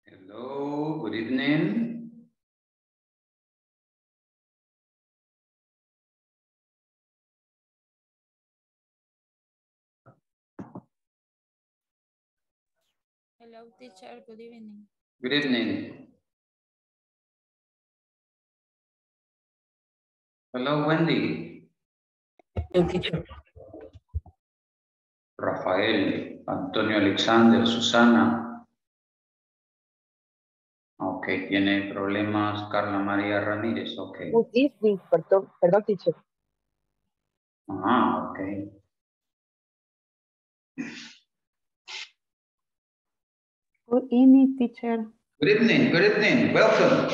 Hello, good evening. Hello, teacher. Good evening. Good evening. Hello, Wendy. Hello, teacher. Rafael, Antonio Alexander, Susana. Ok, tiene problemas Carla María Ramírez, ok. Good evening, perdón, teacher. Ah, ok. Good evening, teacher. Good evening, welcome.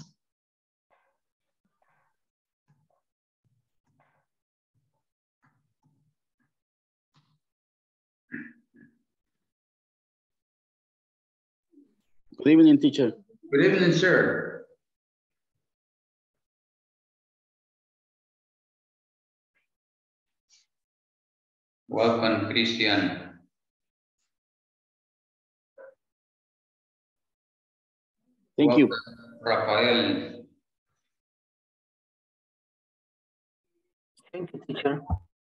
Good evening, teacher. Good evening, sir. Welcome, Christian. Thank you. Rafael. Thank you, teacher.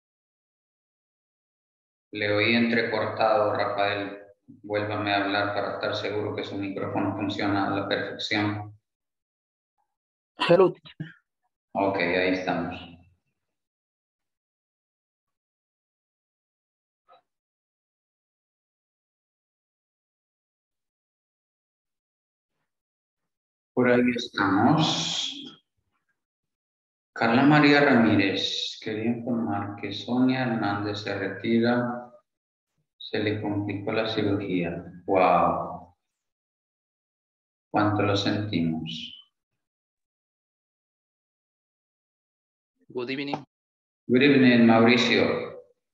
Le oí entrecortado, Rafael. Vuélvame a hablar para estar seguro que su micrófono funciona a la perfección. Hello, teacher. Ok, ahí estamos. Por ahí estamos. Carla María Ramírez, quería informar que Sonia Hernández se retira, se le complicó la cirugía. Wow. ¿Cuánto lo sentimos? Good evening. Good evening, Mauricio.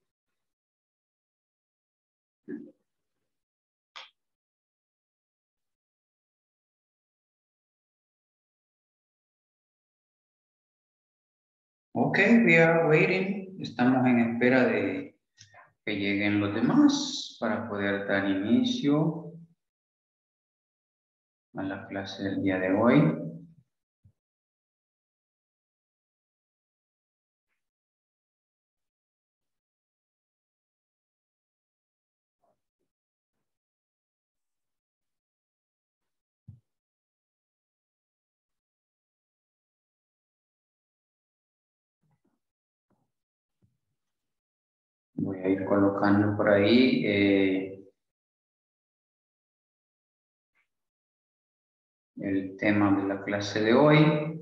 Ok, we are waiting. Estamos en espera de que lleguen los demás para poder dar inicio a la clase del día de hoy. Voy a ir colocando por ahí el tema de la clase de hoy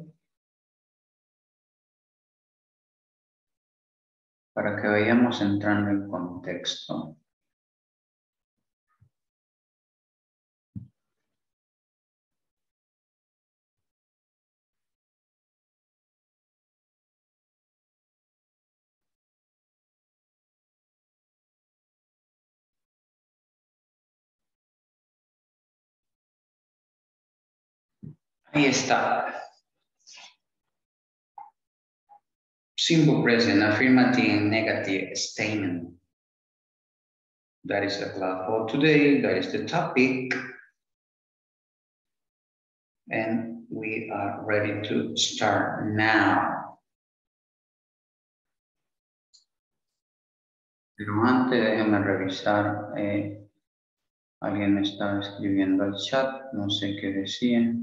para que vayamos entrando en contexto. Ahí está. Simple present, affirmative, negative statement. That is the class for today. That is the topic. And we are ready to start now. Pero antes déjenme revisar. Alguien me está escribiendo al chat. No sé qué decía.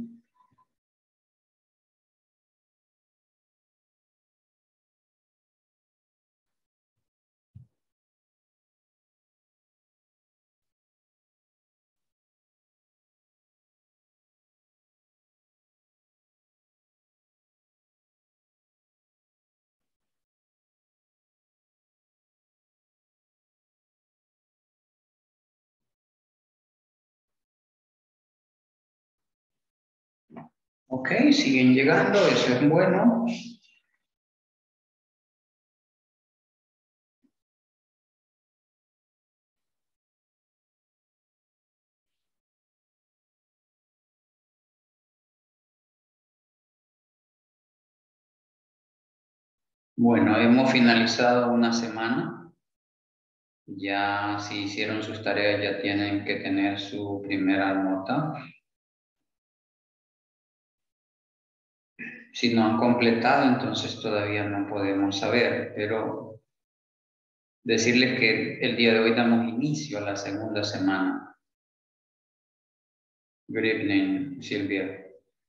Ok, siguen llegando, eso es bueno. Bueno, hemos finalizado una semana. Ya si hicieron sus tareas ya tienen que tener su primera nota. Si no han completado, entonces todavía no podemos saber, pero decirles que el día de hoy damos inicio a la segunda semana. Good evening, Silvia.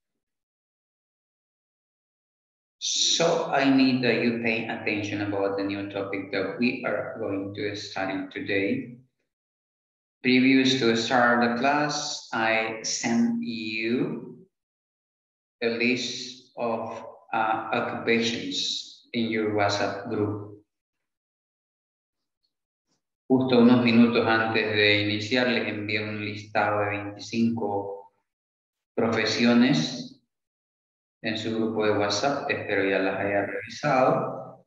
So I need that you pay attention about the new topic that we are going to study today. Previous to start the class, I sent you a list of occupations in your WhatsApp group. Justo unos minutos antes de iniciar les envié un listado de 25 profesiones en su grupo de WhatsApp. Espero ya las haya revisado.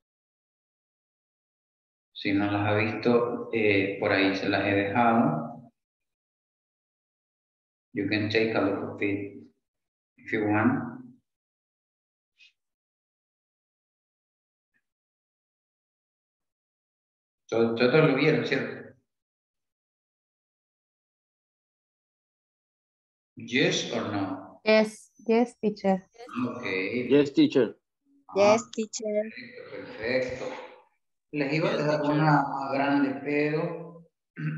Si no las ha visto, por ahí se las he dejado. You can take a look of it if you want. Todos lo vieron, ¿cierto? Yes or no? Yes, yes, teacher. Okay. Yes, teacher. Yes, teacher. Perfecto. Les iba a Yes, dejar teacher. una más grande, pero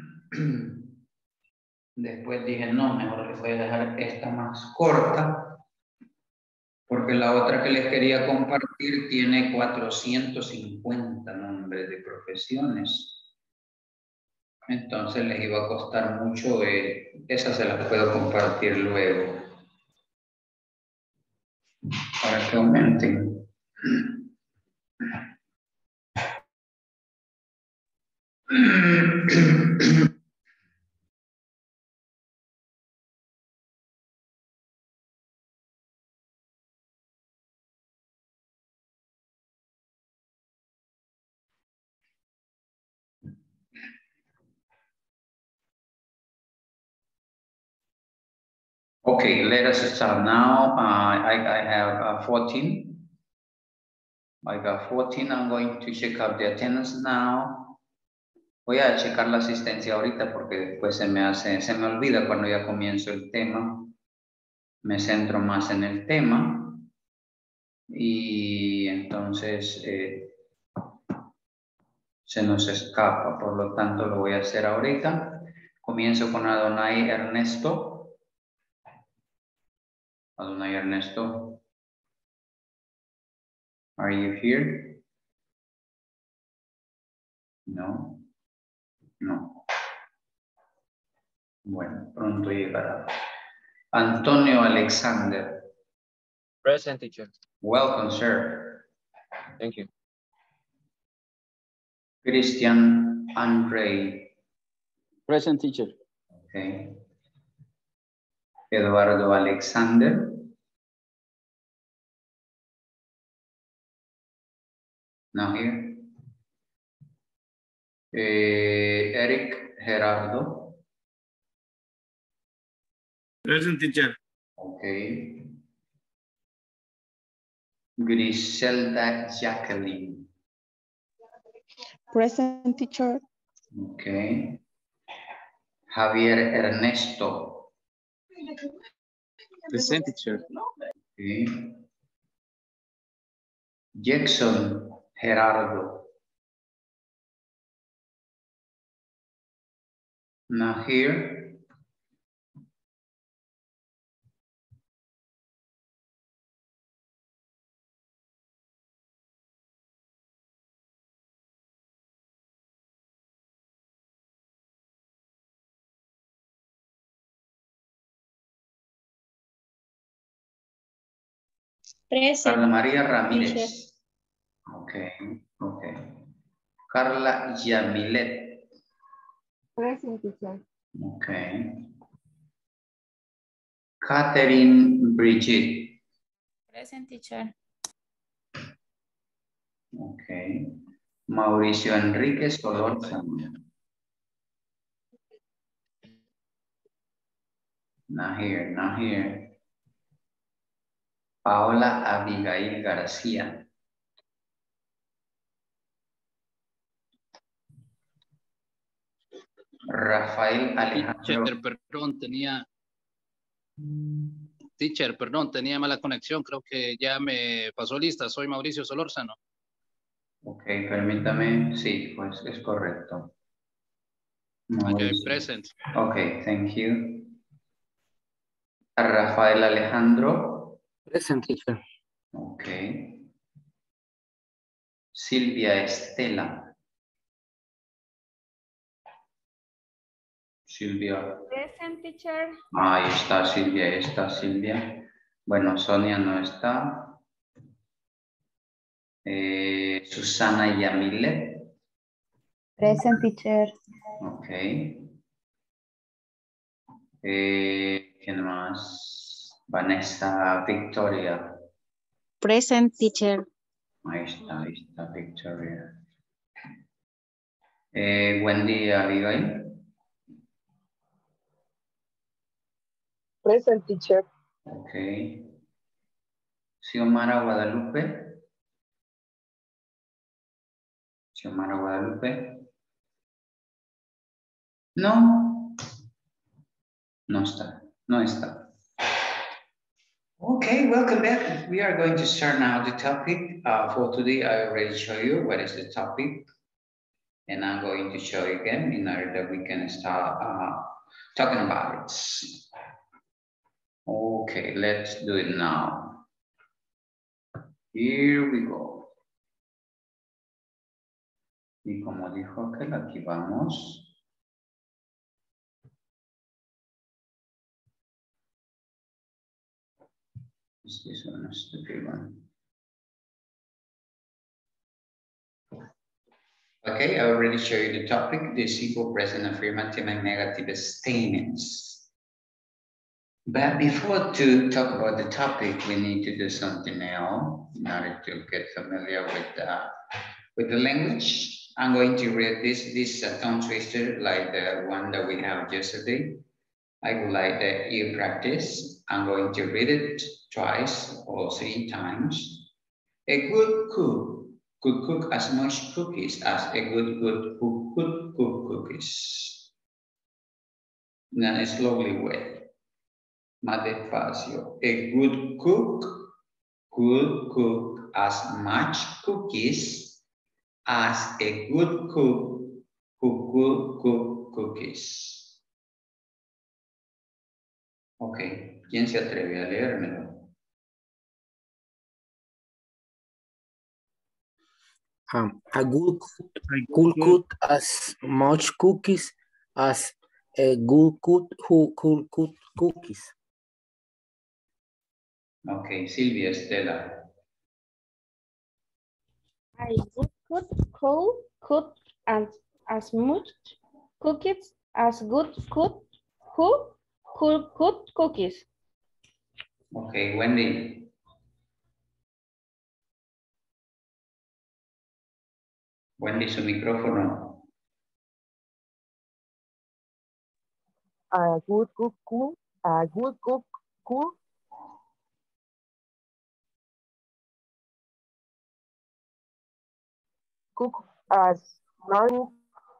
después dije, no, mejor les voy a dejar esta más corta, porque la otra que les quería compartir tiene 450 nombres de profesiones. Entonces les iba a costar mucho, esa se las puedo compartir luego, para que aumenten. Okay, let us start now. I have 14. I got 14. I'm going to check out the attendance now. Voy a checar la asistencia ahorita porque después se me olvida cuando ya comienzo el tema. Me centro más en el tema. Y entonces se nos escapa. Por lo tanto, lo voy a hacer ahorita. Comienzo con Adonai Ernesto. Adonai Ernesto. Are you here? No. No. Bueno, pronto llegará. Antonio Alexander. Present, teacher. Welcome, sir. Thank you. Christian Andre. Present, teacher. Okay. Eduardo Alexander. Not here. Eric Gerardo. Present, teacher. Okay. Griselda Jacqueline. Present, teacher. Okay. Javier Ernesto. Present, teacher. Okay. Jackson Gerardo. Not here. Carla María Ramírez. Okay, okay. Carla Yamilet. Present, teacher. Okay. Catherine Brigitte. Present, teacher. Okay. Mauricio Enrique Solórzano. Not here, not here. Paola Abigail García. Rafael Alejandro. Teacher, perdón, tenía Teacher, perdón, tenía mala conexión. Creo que ya me pasó lista. Soy Mauricio Solórzano. Ok, permítame. Sí, pues es correcto. Okay, Mauricio. present. Ok, thank you. Rafael Alejandro. Present, teacher. Ok. Silvia Estela. Silvia. Present, teacher. Ahí está Silvia, ahí está Silvia. Bueno, Sonia no está. Susana Yamile. Present teacher. Ok. ¿Quién más? Vanessa Victoria. Present, teacher. Ahí está Victoria. Wendy Abigail. Present, teacher. Ok. Xiomara Guadalupe. Xiomara Guadalupe. No. No está. No está. Okay, welcome back. We are going to start now the topic. For today, I already show you what is the topic. And I'm going to show you again in order that we can start talking about it. Okay, let's do it now. Here we go. Y como dijo aquel, aquí vamos. Is this one a stupid one? Okay, I already showed you the topic, the simple present affirmative and negative statements. But before to talk about the topic, we need to do something else in order to get familiar with the language. I'm going to read this tongue twister like the one that we have yesterday. I would like that you practice. I'm going to read it twice or 3 times. A good cook could cook as much cookies as a good cook could cook cookies. Now slowly way. Más despacio. A good cook could cook as much cookies as a good cook who could cook cookies. Ok, ¿quién se atreve a leérmelo? A good could cook as much cookies as a good cook who could cook cookies. Ok, Silvia Estela. I could cook as much cookies as good cook who could cook cookies. Ok, Wendy. Wendy, su micrófono. A good cook cook as much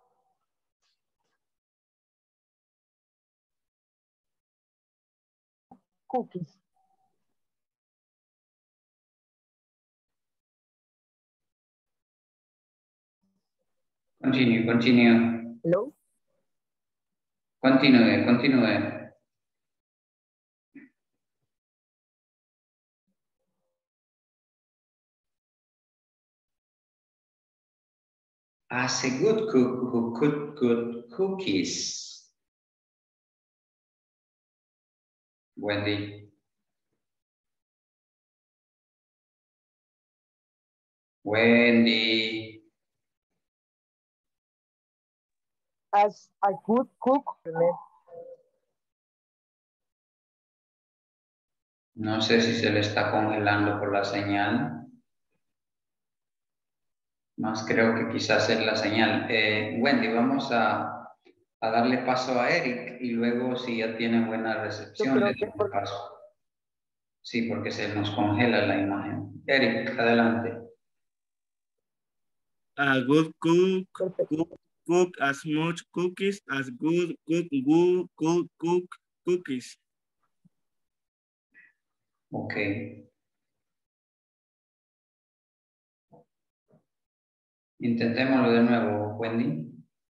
cookies. Continue. Hello? Continue. As a good cook who could cook cookies. Wendy. Wendy. As a good cook. No sé si se le está congelando por la señal. Más creo que quizás es la señal. Wendy, vamos a darle paso a Eric y luego si ya tiene buena recepción, le damos paso. Sí, porque se nos congela la imagen. Eric, adelante. A good cook as much cookies as good cook cookies. Ok. Intentémoslo de nuevo, Wendy.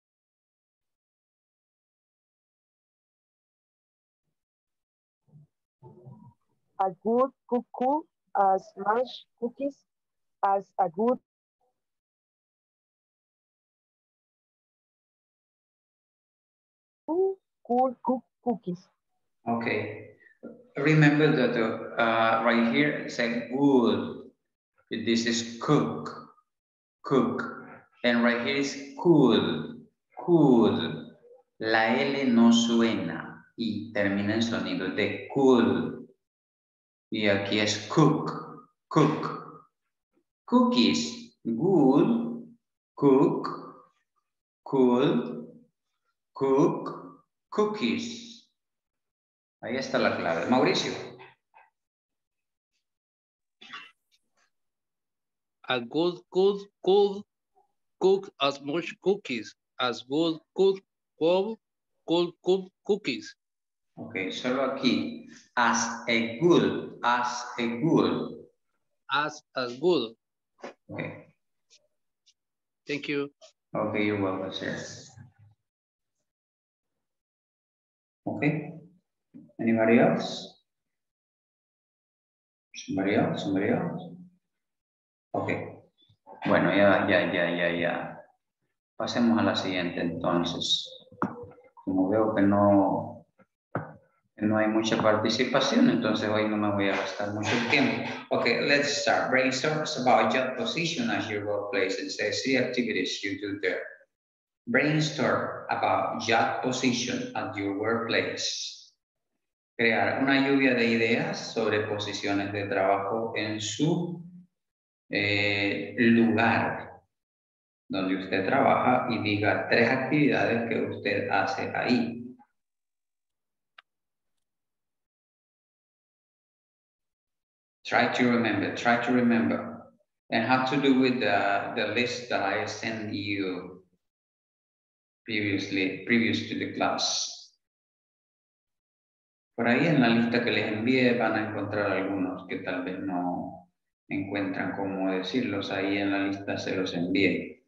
A good cook cook as much cookies as a good cool cook cookies. Okay. Remember that right here it says good. This is cook, cook. And right here is cool, cool. La L no suena y termina en sonido de cool. Y aquí es cook, cook. Cookies, good, cook, cool, cook, cookies. Ahí está la clave. Mauricio. A good could cook as much cookies as good could cook cookies. Ok, solo aquí. As a good, as a good. As good. Okay. Thank you. Okay, you're welcome, sir. Okay. Anybody else? Somebody else? Somebody else? Okay. Bueno, ya. Pasemos a la siguiente entonces. Como veo que no hay mucha participación, entonces hoy no me voy a gastar mucho tiempo. Okay, let's start. Brainstorm about job position at your workplace and say 3 activities you do there. Brainstorm about job position at your workplace. Crear una lluvia de ideas sobre posiciones de trabajo en su lugar donde usted trabaja y diga 3 actividades que usted hace ahí. Try to remember. And have to do with the list that I sent you previous to the class. Por ahí en la lista que les envié van a encontrar algunos que tal vez no encuentran cómo decirlos. Ahí en la lista se los envié.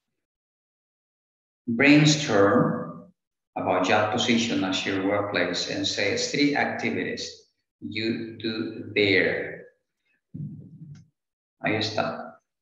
Brainstorm about job position at your workplace and say 3 activities you do there. Ahí está.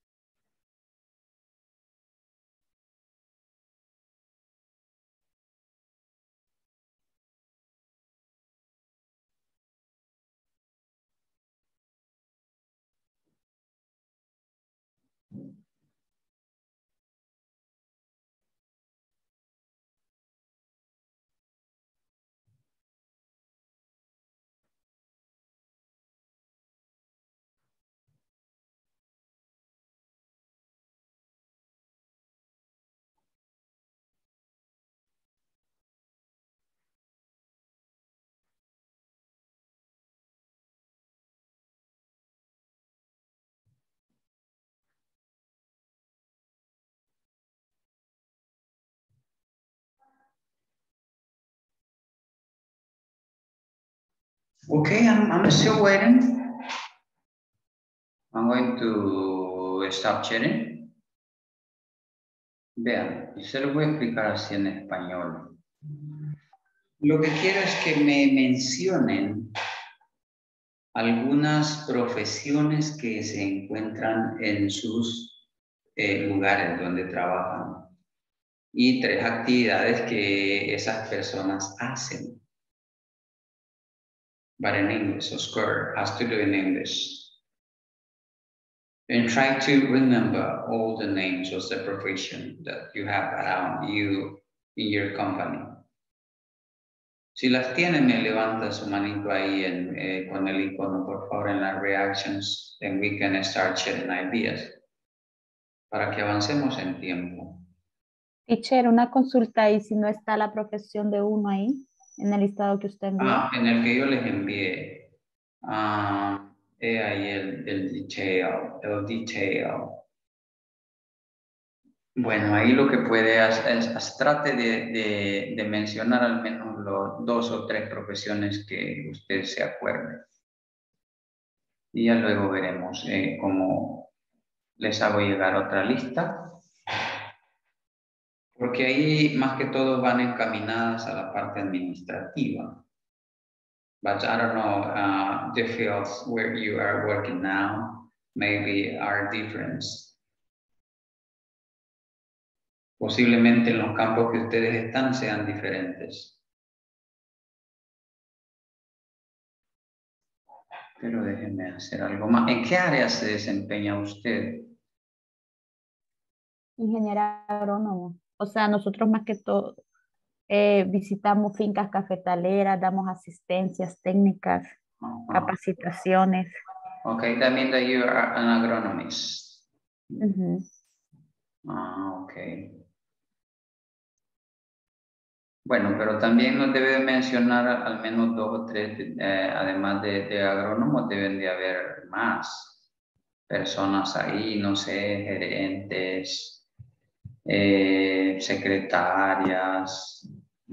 Okay, I'm still waiting. I'm going to stop chatting. Vean, se lo voy a explicar así en español. Lo que quiero es que me mencionen algunas profesiones que se encuentran en sus lugares donde trabajan y 3 actividades que esas personas hacen. But in English, so square has to do in English. And try to remember all the names of the profession that you have around you in your company. Si las tienen, me levanta su manito ahí con el icono, por favor, en las reactions, and we can start sharing ideas para que avancemos en tiempo. Teacher, una consulta y si no está la profesión de uno ahí, en el listado que usted envió. En el que yo les envié. Ahí el detail. Bueno, ahí lo que puede hacer es trate de mencionar al menos los 2 o 3 profesiones que usted se acuerde. Y ya luego veremos cómo les hago llegar otra lista. Porque ahí más que todo van encaminadas a la parte administrativa. But I don't know, the fields where you are working now maybe are different. Posiblemente en los campos que ustedes están sean diferentes. Pero déjenme hacer algo más. ¿En qué área se desempeña usted? Ingeniero agrónomo. O sea, nosotros más que todo visitamos fincas cafetaleras, damos asistencias técnicas, capacitaciones. Okay, that means that you are an agronomist. Ujú. Okay. Bueno, pero también nos debe mencionar al menos 2 o 3, además de agrónomos, deben de haber más personas ahí, no sé, gerentes, secretarias.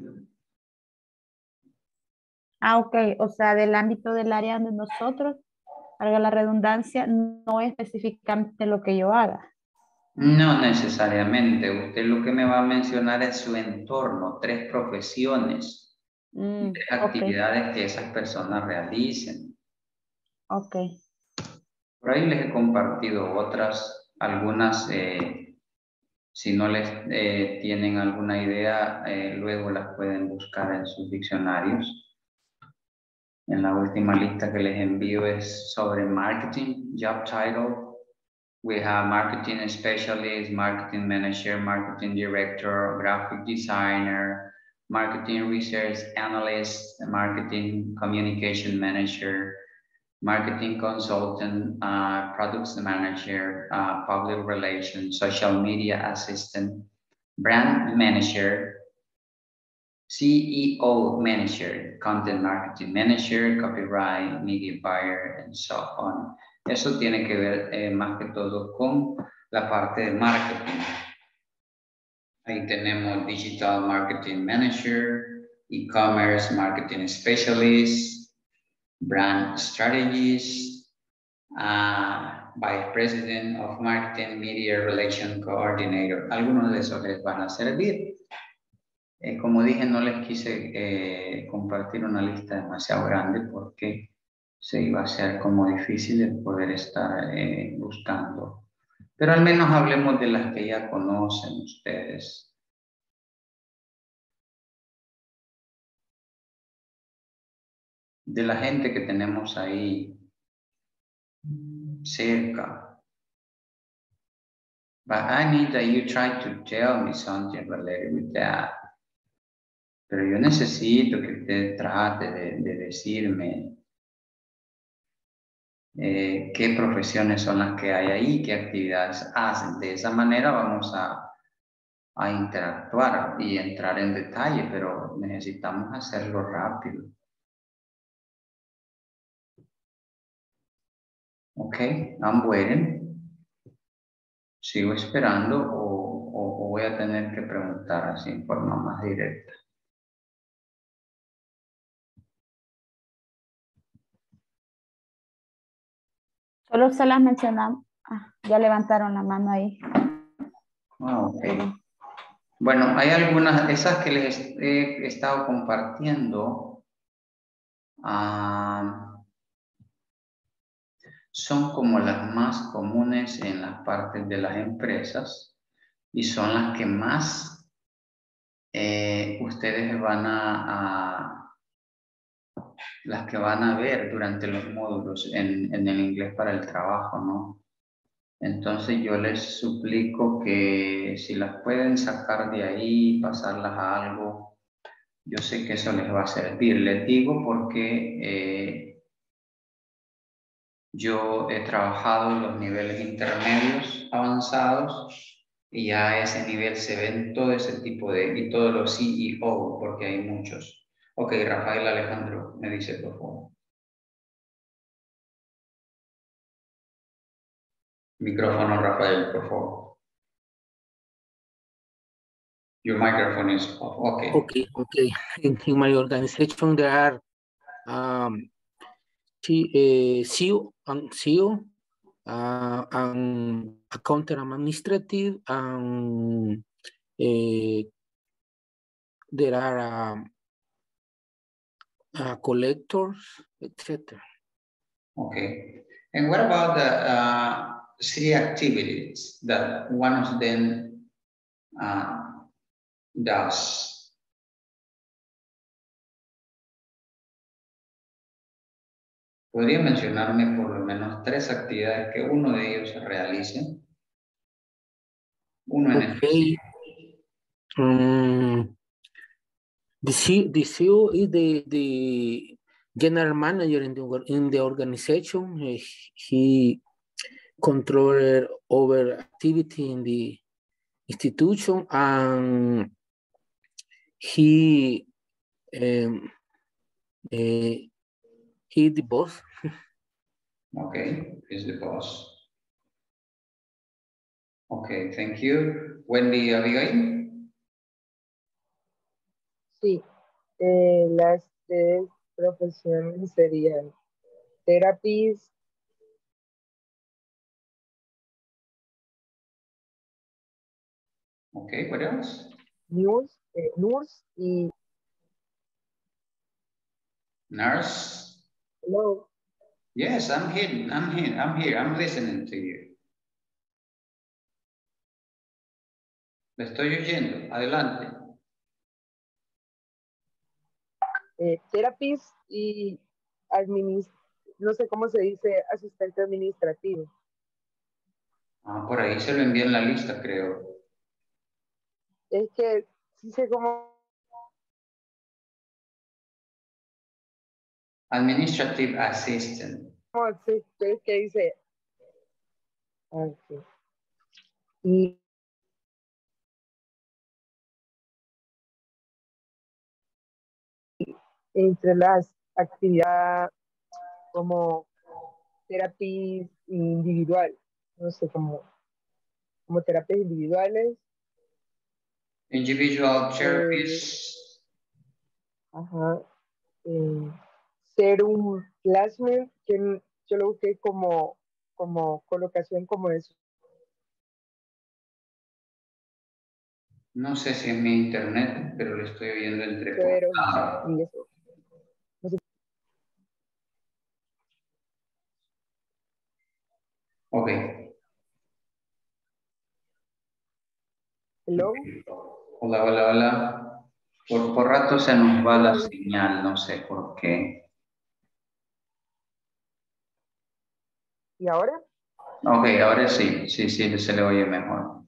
Ok, o sea, del ámbito del área de nosotros, valga la redundancia, no es específicamente lo que yo haga. No necesariamente, usted lo que me va a mencionar es su entorno, 3 profesiones, 3 actividades que esas personas realicen. Ok. Por ahí les he compartido otras, algunas, si no les tienen alguna idea, luego las pueden buscar en sus diccionarios. En la última lista que les envío es sobre marketing, job title. We have marketing specialist, marketing manager, marketing director, graphic designer, marketing research analyst, marketing communication manager, marketing consultant, products manager, public relations, social media assistant, brand manager, CEO manager, content marketing manager, copyright, media buyer, and so on. Eso tiene que ver más que todo con la parte de marketing. Ahí tenemos Digital Marketing Manager, E-Commerce Marketing Specialist, Brand Strategist, Vice President of Marketing Media Relation Coordinator. Algunos de esos les van a servir. Como dije, no les quise compartir una lista demasiado grande porque se iba a hacer como difícil el poder estar buscando. Pero al menos hablemos de las que ya conocen ustedes. De la gente que tenemos ahí cerca. But I need that you try to tell me something related with that. Pero yo necesito que usted trate de decirme qué profesiones son las que hay ahí, qué actividades hacen. De esa manera vamos a interactuar y entrar en detalle, pero necesitamos hacerlo rápido. Ok, I'm waiting. Sigo esperando o voy a tener que preguntar así en forma más directa. Solo se las mencionamos. Ya levantaron la mano ahí. Ok. Bueno, hay algunas, esas que les he estado compartiendo, son como las más comunes en las partes de las empresas y son las que más ustedes van las que van a ver durante los módulos en el inglés para el trabajo, ¿no? Entonces yo les suplico que si las pueden sacar de ahí, pasarlas a algo, yo sé que eso les va a servir. Les digo porque yo he trabajado en los niveles intermedios avanzados y ya a ese nivel se ven todo ese tipo y todos los CEO, porque hay muchos. Ok, Rafael Alejandro, me dice por favor. Micrófono, Rafael, por favor. Your microphone is off. Okay. Okay. In my organization, there are two CEO, accountant administrative, and there are collectors, etc. Okay. And what about the 3 activities that one of them does? ¿Podría mencionarme por lo menos 3 actividades que uno de ellos realice? Uno en específico. The CEO is the general manager in the organization. He controls over activity in the institution, and he the boss. Okay, he's the boss. Okay, thank you. Wendy, Abigail? Sí, las 3 profesiones serían therapist, Okay, what else? nurse y Nurse? hello. Yes, I'm here. I'm listening to you. Le estoy oyendo. Adelante. Therapist y no sé cómo se dice, asistente administrativo. Por ahí se lo envié en la lista, creo. Es que sí sé cómo. Administrative assistant. Sí, es que dice. Okay. Y entre las actividades como terapia individual, no sé, como terapias individuales. Individual therapies. Ajá. Ser un classmate, que yo lo busqué como colocación como eso. No sé si es mi internet, pero lo estoy oyendo Pero, entrecortado. y eso. No sé. Ok. Hello. Hola, hola, hola. Por rato se nos va la señal, no sé por qué. ¿Y ahora? Ok, ahora sí, sí, se le oye mejor.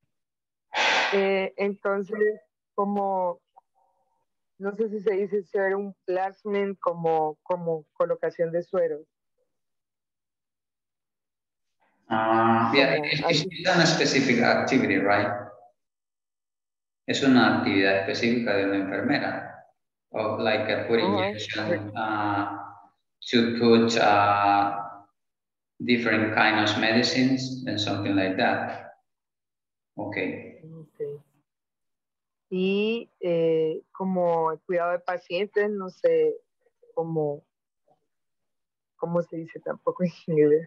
Entonces, como, no sé si se dice ser un placement como colocación de sueros. Yeah, it's a specific activity, right? Es una actividad específica de una enfermera. Of like a put injection, to put different kinds of medicines and something like that. Okay. Y como el cuidado de pacientes, no sé cómo se dice tampoco en inglés.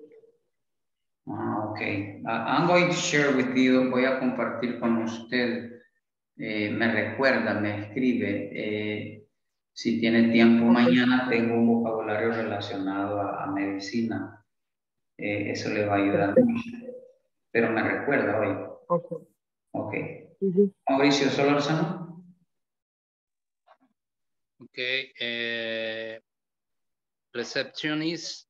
Okay. I'm going to share with you, voy a compartir con usted, me recuerda, me escribe, si tiene tiempo mañana tengo un vocabulario relacionado a medicina, eso le va a ayudar mucho, pero me recuerda hoy. Okay. Mauricio Solorzano. Okay, receptionist,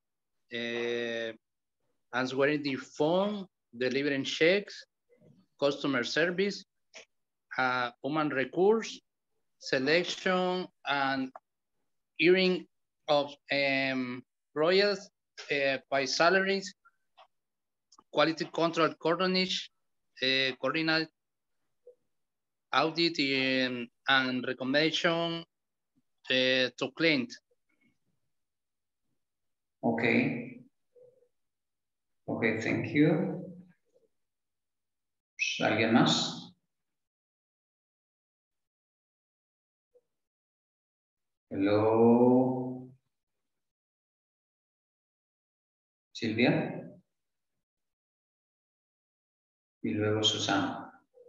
answering the phone, delivering checks, customer service, human resource, selection and hearing of royals by salaries, quality control coordinate, audit and recommendation to client. Okay. Okay, thank you. ¿Alguien más? Hello. Silvia. Y luego Susana.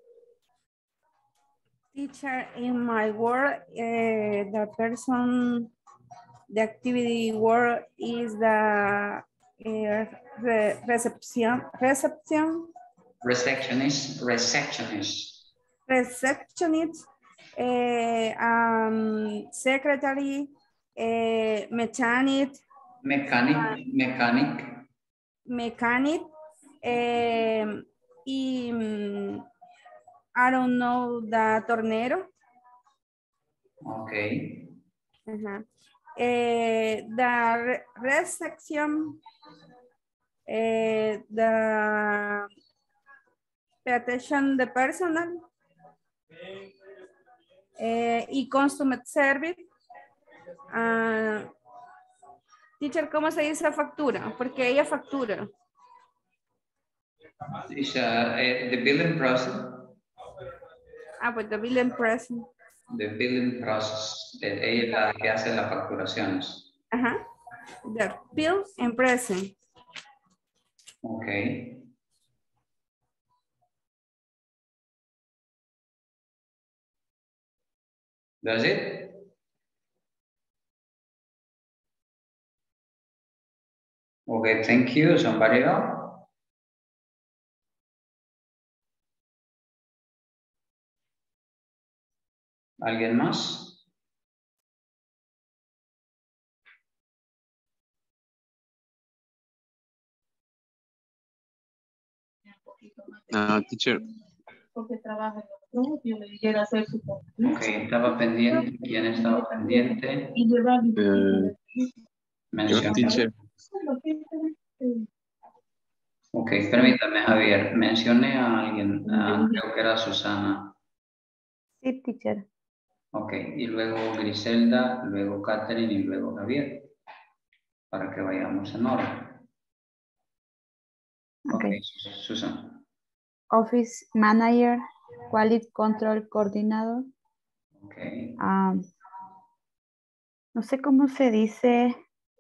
Teacher, in my work, the activity work is the receptionist, secretary, mechanic, y I don't know, the tornero. Okay. The reception, the attention the personal, y customer service. Teacher, ¿cómo se dice factura? Porque ella factura. It's the billing process. Pues the billing process. The billing process. Ella es la que hace las facturaciones. The bill and present. Okay. That's it? Okay, thank you. Somebody else? ¿Alguien más? Teacher. Porque trabaja en lo propio, le dijera hacer su Ok, estaba pendiente. ¿Quién estaba pendiente? Yo, teacher. Ok, permítame, Javier. Mencioné a alguien, creo que era Susana. Sí, teacher. Ok, y luego Griselda, luego Catherine y luego Javier. Para que vayamos en orden. Ok, Susana. Office Manager, Quality Control Coordinator. Okay. No sé cómo se dice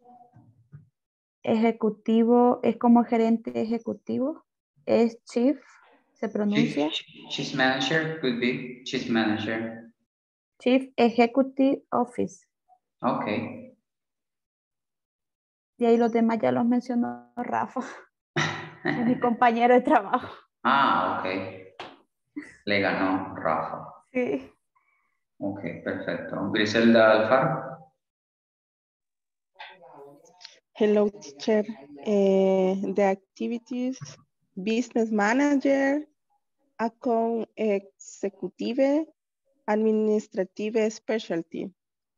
ejecutivo, es como gerente ejecutivo, es chief, se pronuncia. Chief Manager could be Chief Manager. Chief Executive Office. Okay. Y ahí los demás ya los mencionó Rafa, es mi compañero de trabajo. Ok. Le ganó Rafa. Sí. Ok, perfecto. Griselda Alfaro. Hello, teacher. The activities, business manager, account executive, administrative specialty.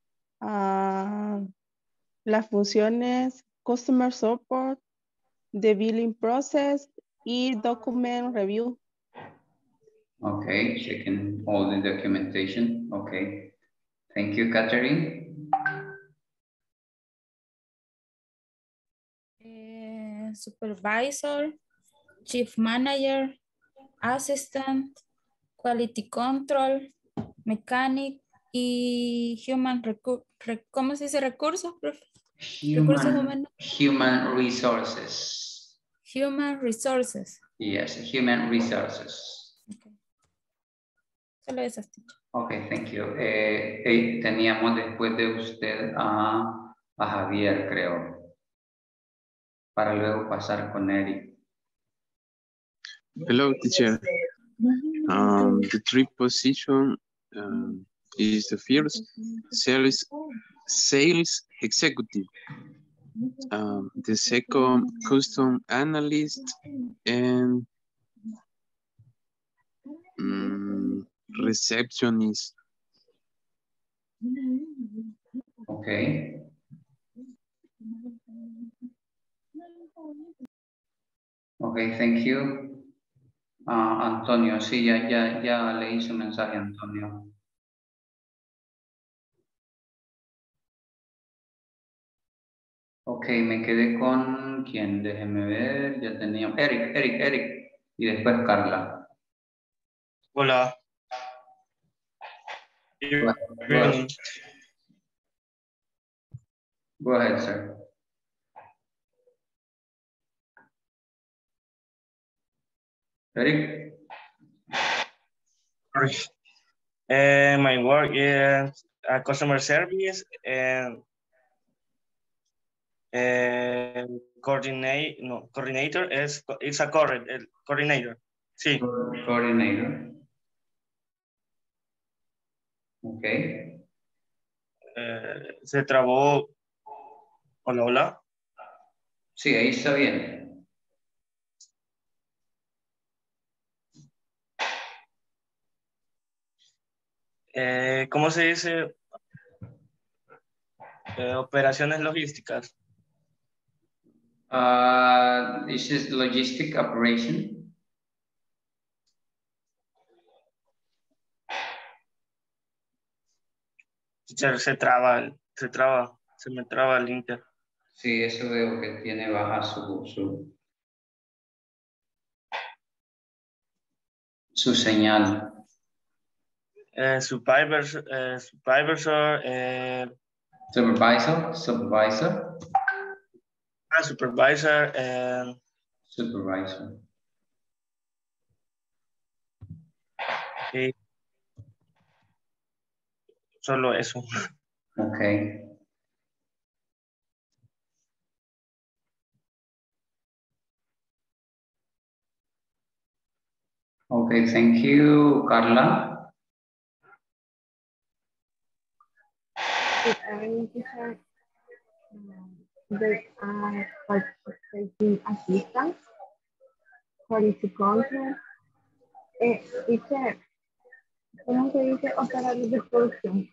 Las funciones, customer support, the billing process y document review. Okay, checking all the documentation. Okay. Thank you, Catherine. Supervisor, chief manager, assistant, quality control, mechanic y ¿cómo se dice recursos, profe? Recursos humanos. Human resources. Human resources. Yes, human resources. Okay. Solo esas. Okay, thank you. Teníamos después de usted a Javier, creo, para luego pasar con Eric. Hello, teacher. The three position is the first sales executive, the second custom analyst, and receptionist. Okay. Okay, thank you. Antonio, sí, ya leí su mensaje, Antonio. Ok, me quedé con quién, déjeme ver, ya tenía Eric, y después Carla. Hola. Go ahead, sir. Ready? My work is customer service and coordinator is a coordinator. Sí. Coordinator. Okay. Se trabó. Hola, hola. Sí, ahí está bien. ¿Cómo se dice? Operaciones logísticas. This is logistic operation. Se me traba el Inter. Sí, eso veo que tiene baja su señal. Supervisor. Supervisor and supervisor. Solo eso. Okay. Okay, thank you, Carla. They are participating assistants, quality control. Dice, ¿cómo se dice operarios de producción?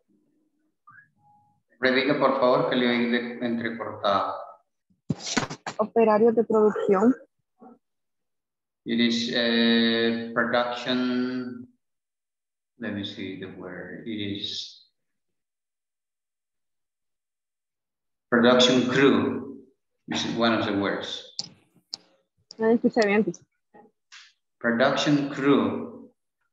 Repita, por favor, que le oí entrecortado. Operarios de producción. It is production. Let me see the word. It is production crew. This is one of the words. No escuché bien. Production crew.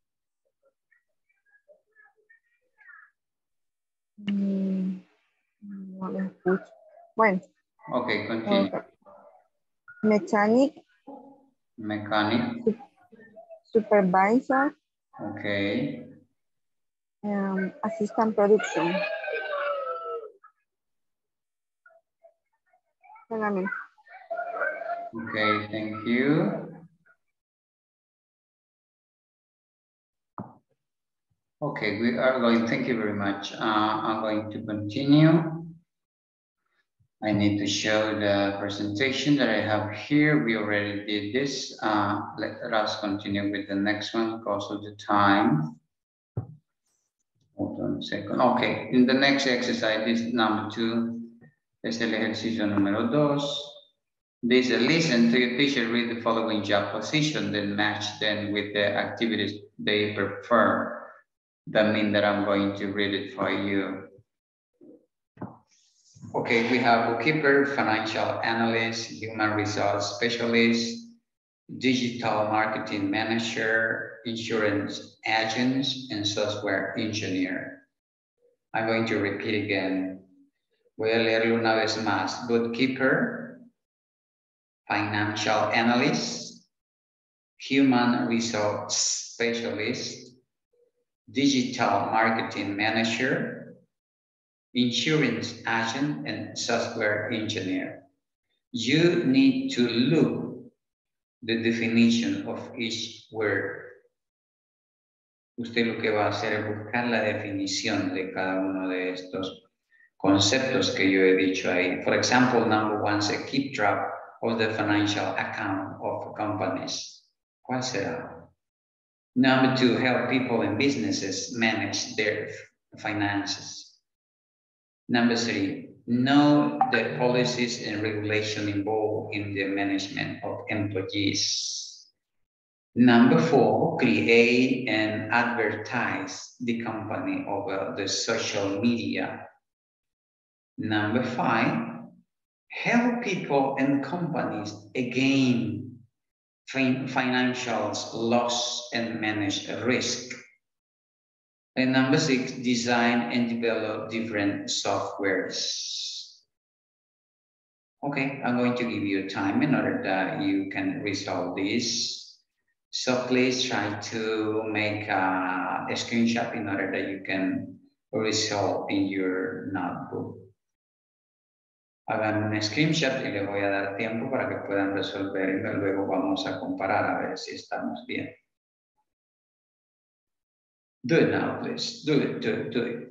No lo escucho. Bueno. Okay, continue. Okay. Mechanic. Supervisor. Okay. Assistant production. Okay, thank you. Okay, we are going, thank you very much. I'm going to continue. I need to show the presentation that I have here. We already did this. Let us continue with the next one because of the time. Hold on a second. Okay, in the next exercise, this number 2, es el ejercicio número 2. This listen to your teacher read the following job position, then match them with the activities they prefer. That means that I'm going to read it for you. Okay, we have bookkeeper, financial analyst, human resource specialist, digital marketing manager, insurance agents, and software engineer. I'm going to repeat again. Voy a leerlo una vez más. Bookkeeper, financial analyst, human resource specialist, digital marketing manager, insurance agent, and software engineer. You need to look the definition of each word. Usted lo que va a hacer es buscar la definición de cada uno de estos conceptos que yo he dicho ahí. For example, number 1 says keep track of the financial account of companies. ¿Cuál será? Number 2, help people and businesses manage their finances. Number 3, know the policies and regulation involved in the management of employees. Number 4, create and advertise the company over the social media. Number 5, help people and companies again financial loss and manage risk. And number 6, design and develop different softwares. Okay, I'm going to give you time in order that you can resolve this. So please try to make a screenshot in order that you can resolve in your notebook. Hagan un screenshot y les voy a dar tiempo para que puedan resolver y luego vamos a comparar a ver si estamos bien. Do it now, please. Do it, do it, do it.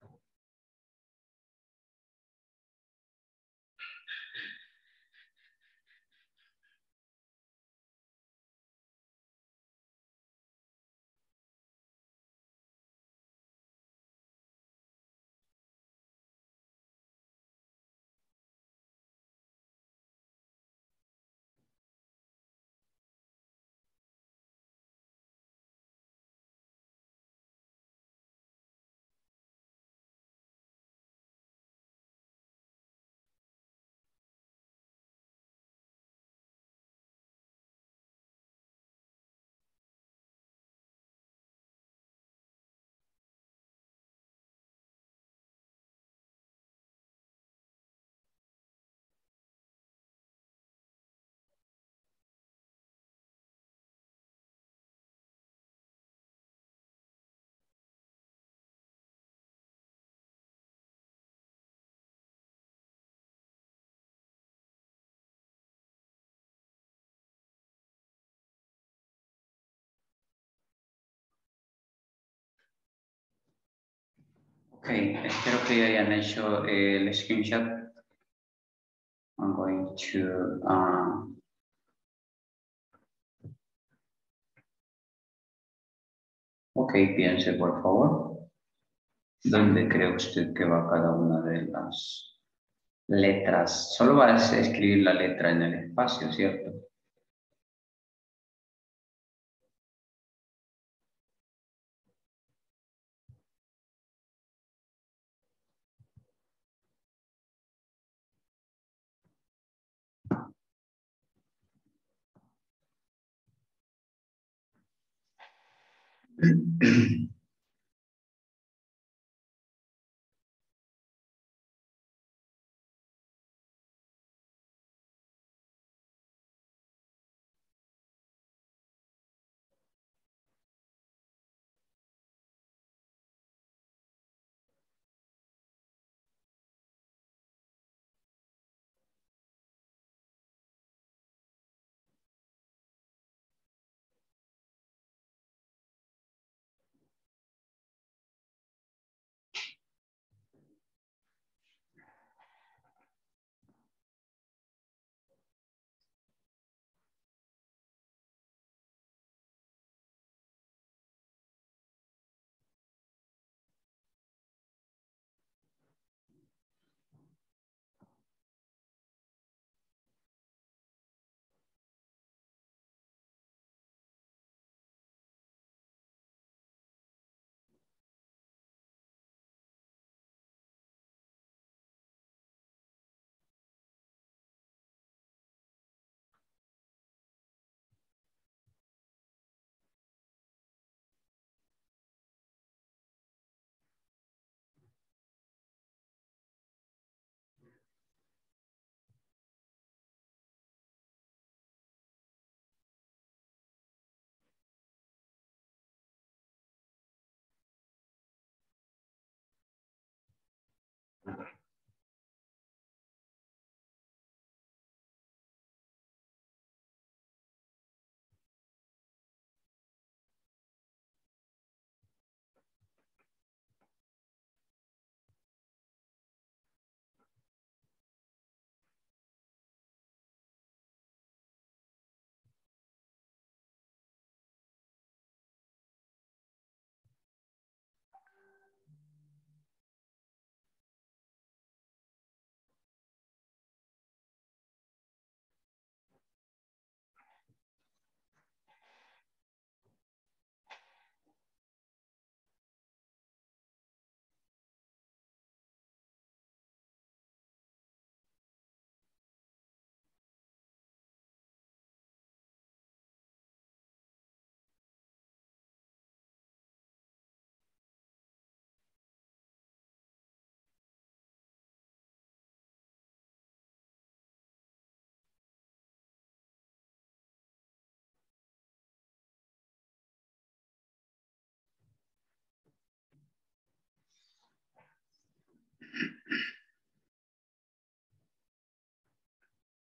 Ok, espero que hayan hecho el screenshot. I'm going to ok, piense por favor. ¿Dónde cree usted que va cada una de las letras? Solo vas a escribir la letra en el espacio, ¿cierto?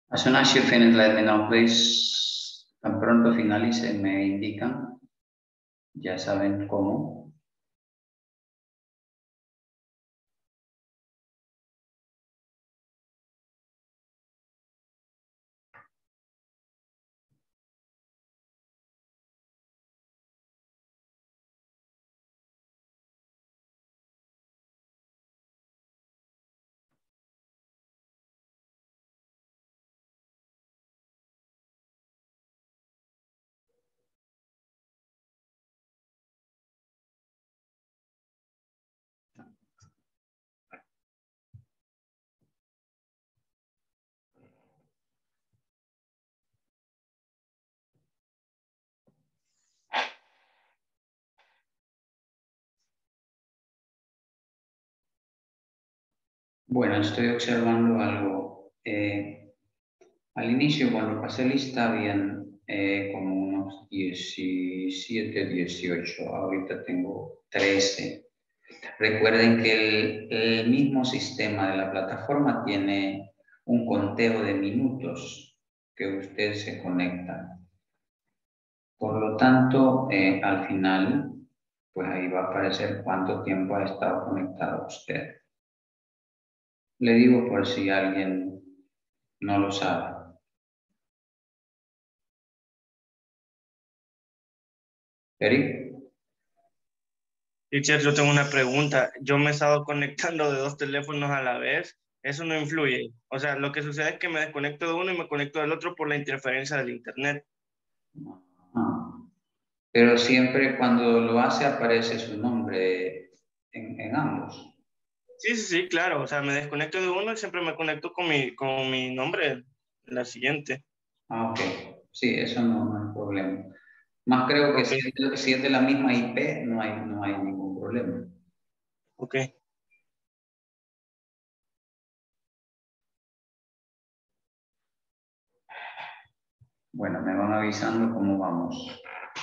As soon as you finish, let me know, please. Tan pronto finalice, me indican. Ya saben cómo. Bueno, estoy observando algo. Al inicio, cuando pasé lista, habían como unos 17, 18. Ahorita tengo 13. Recuerden que el mismo sistema de la plataforma tiene un conteo de minutos que usted se conecta. Por lo tanto, al final, pues ahí va a aparecer cuánto tiempo ha estado conectado usted. Le digo por si alguien no lo sabe. Eric. Teacher, yo tengo una pregunta. Yo me he estado conectando de 2 teléfonos a la vez. Eso no influye. O sea, lo que sucede es que me desconecto de uno y me conecto del otro por la interferencia del internet. Pero siempre cuando lo hace aparece su nombre en ambos. Sí, sí, sí, claro. O sea, me desconecto de uno y siempre me conecto con mi nombre, la siguiente. Ah, ok. Sí, eso no es problema. Más creo que si es de la misma IP, no hay ningún problema. Ok. Bueno, me van avisando cómo vamos.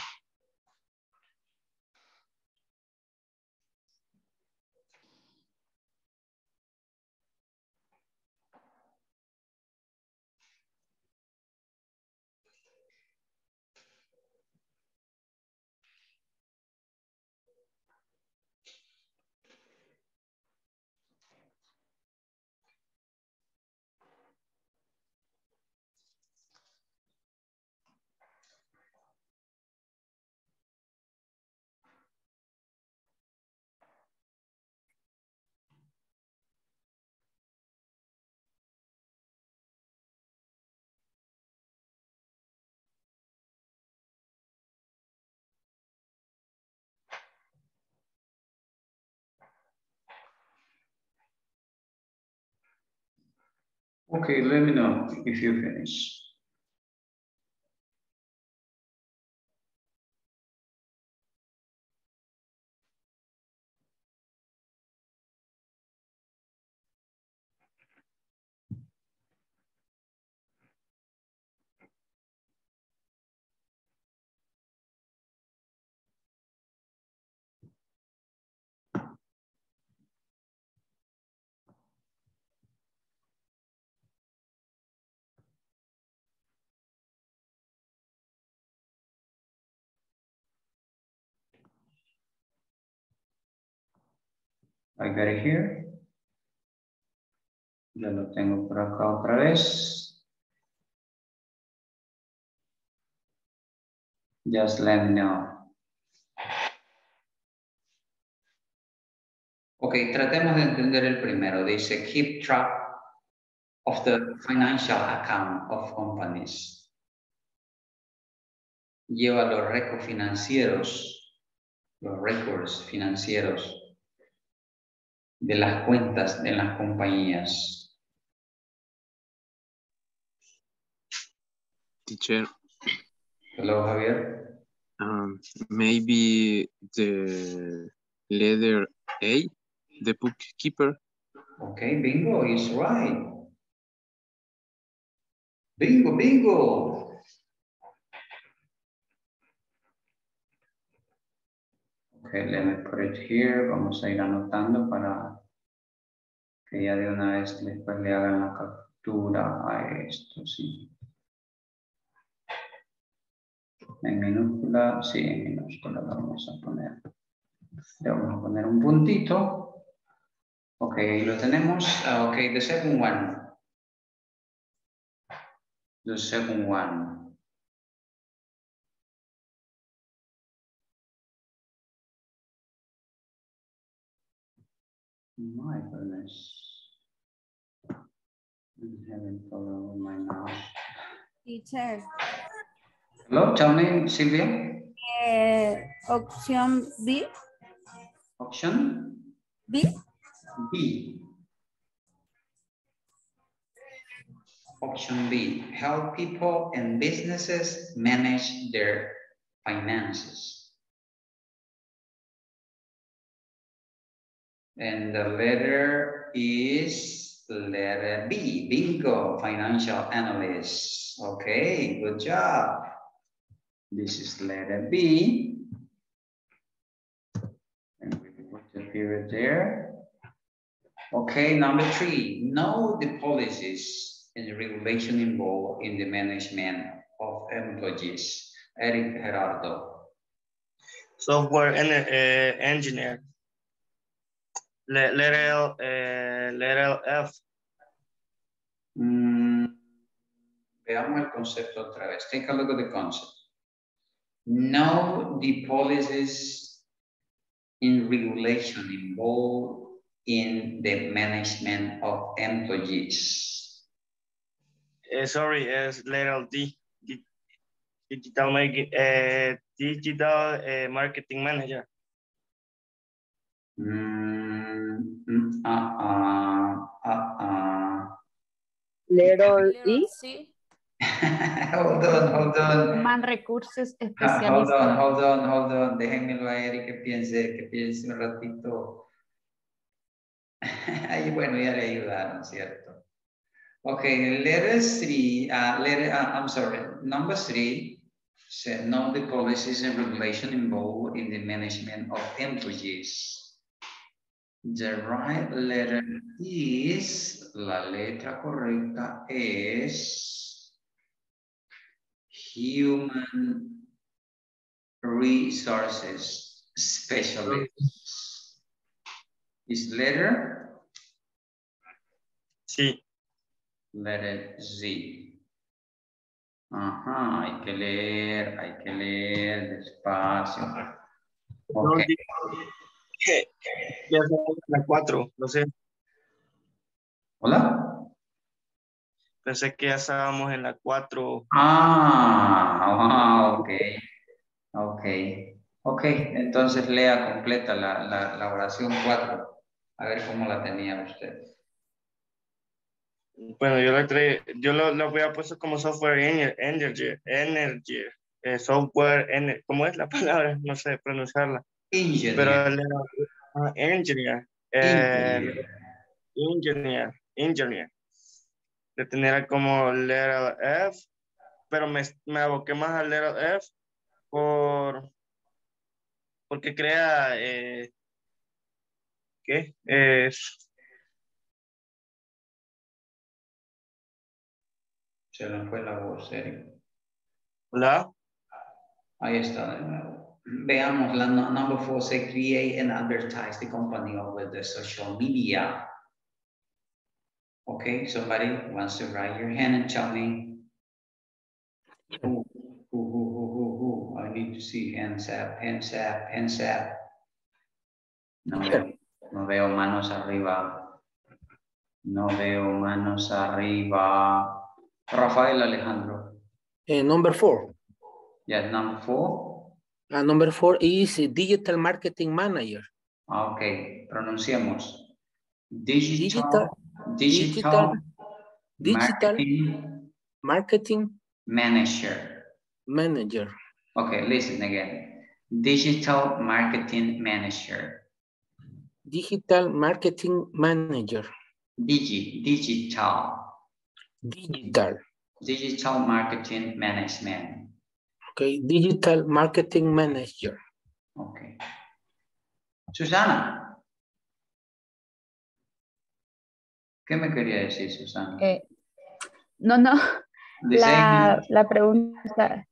Okay, let me know if you finish. I got it here. Ya lo tengo por acá otra vez. Just let me know. Ok, tratemos de entender el primero. Dice, keep track of the financial account of companies. Lleva los récords financieros de las cuentas de las compañías. Teacher. Hello, Javier. Maybe the letter A, the bookkeeper. Okay, bingo is right. Bingo, bingo. Okay, let me put it here. Vamos a ir anotando para que ya de una vez después le hagan la estructura a esto, sí. En minúscula, sí, en minúscula vamos a poner. Le vamos a poner un puntito. Ok, ahí lo tenemos. Ok, the second one. The second one. My goodness. I'm having problem with my mouse. Teacher. Hello, tell me, Silvia. Opción B. Option B. B. Option B, help people and businesses manage their finances. And the letter is letter B, bingo, financial analyst. Okay, good job. This is letter B. And we put the period there. Okay, number 3, know the policies and regulation involved in the management of employees. Eric Gerardo. Software engineer. Letter F. Veamos el concepto otra vez. Take a look at the concept. Know the policies in regulation involved in the management of employees. Sorry, es letter D. Digital marketing manager. Letter E. Sí. Hold on. Human Recursos Hold especialista. on. Déjenmelo a Eric que piense un ratito. Ahí, bueno, ya le ayudaron, ¿cierto? Okay, letter 3, I'm sorry, number 3 said know the policies and regulation involved in the management of employees. The right letter is, la letra correcta es human resources specialist. Is letter? Sí. Letter Z. Ajá, hay que leer despacio. Okay. Ya estamos en la 4, no sé. ¿Hola? Pensé que ya estábamos en la 4. Ok, entonces lea completa la oración 4. A ver cómo la tenía usted. Bueno, yo lo había puesto como software energy, software, ¿cómo es la palabra? No sé pronunciarla. Engineer. Pero engineer. De tener como letter F, pero me aboqué más al letter F porque crea, ¿qué? Se me fue la voz, Eric. ¿Hola? Ahí está de nuevo. Veamos la number 4, say create and advertise the company over the social media. Okay, somebody wants to raise your hand and tell me who. I need to see hands up. No veo manos arriba. Rafael Alejandro. Number 4. Yeah, number 4. Number 4 is digital marketing manager. Okay, pronunciamos. Digital marketing manager. Okay, listen again. Digital marketing manager. Digital marketing manager. Digital marketing management. Okay, digital marketing manager. Okay. Susana. ¿Qué me quería decir, Susana? No, no. The same. La pregunta.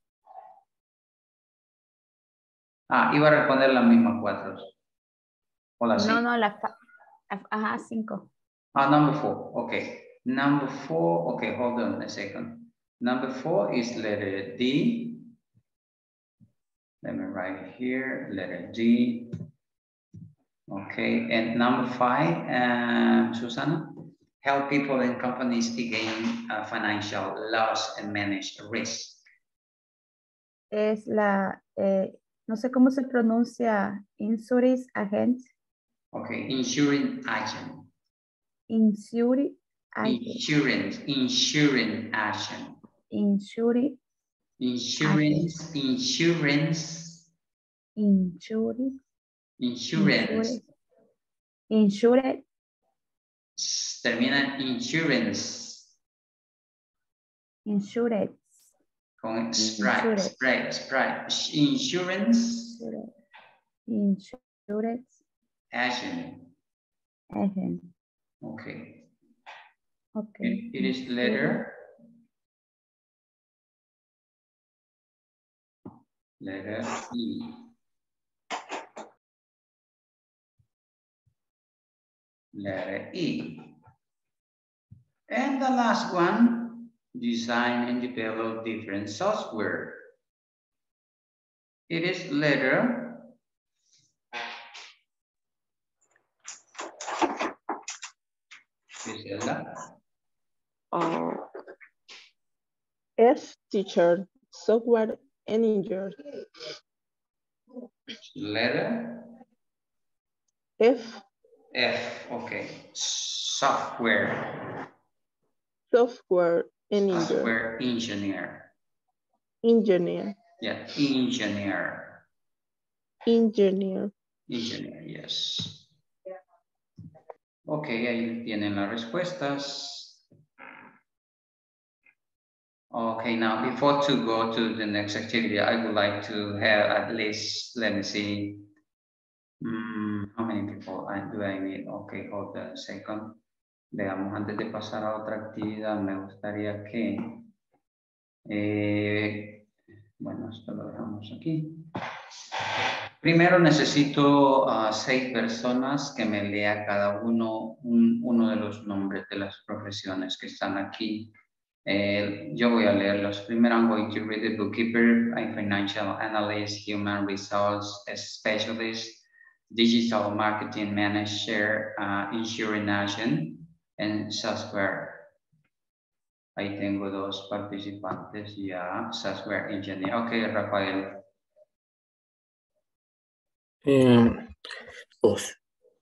Iba a responder las mismas 4. O las No, 5. no, ajá, 5. Number 4. Okay. Number 4. Okay, hold on a second. Number 4 is letter D. Let me write here, letter D. Okay, and number 5, Susana, help people and companies against financial loss and manage risk. Es no sé cómo se pronuncia, insurance agent. Okay, insurance agent. Insurance agent. Insurance agent. Insurance. Insurance. Termina insurance. Insurance. Con Sprite. Insurance. Insurance. Agent. Okay. Okay. It is letter E. Letter E. And the last one, design and develop different software. It is letter F, teacher, software engineer. Letter F. F, okay. Software engineer. Software engineer. Engineer. Yeah, engineer. Engineer. Engineer, yes. Okay, ahí tienen las respuestas. Okay, now before to go to the next activity, I would like to have at least, let me see, how many people do I need? Okay, hold on a second. Veamos, antes de pasar a otra actividad, me gustaría que, bueno, esto lo dejamos aquí. Primero necesito 6 personas que me lea cada uno de los nombres de las profesiones que están aquí. Yo voy a leerlos. Primero, I'm going to read the bookkeeper, a financial analyst, human resource specialist, digital marketing manager, insurance agent, and software. Ahí tengo 2 participantes ya, software engineer. Ok, Rafael. Todos.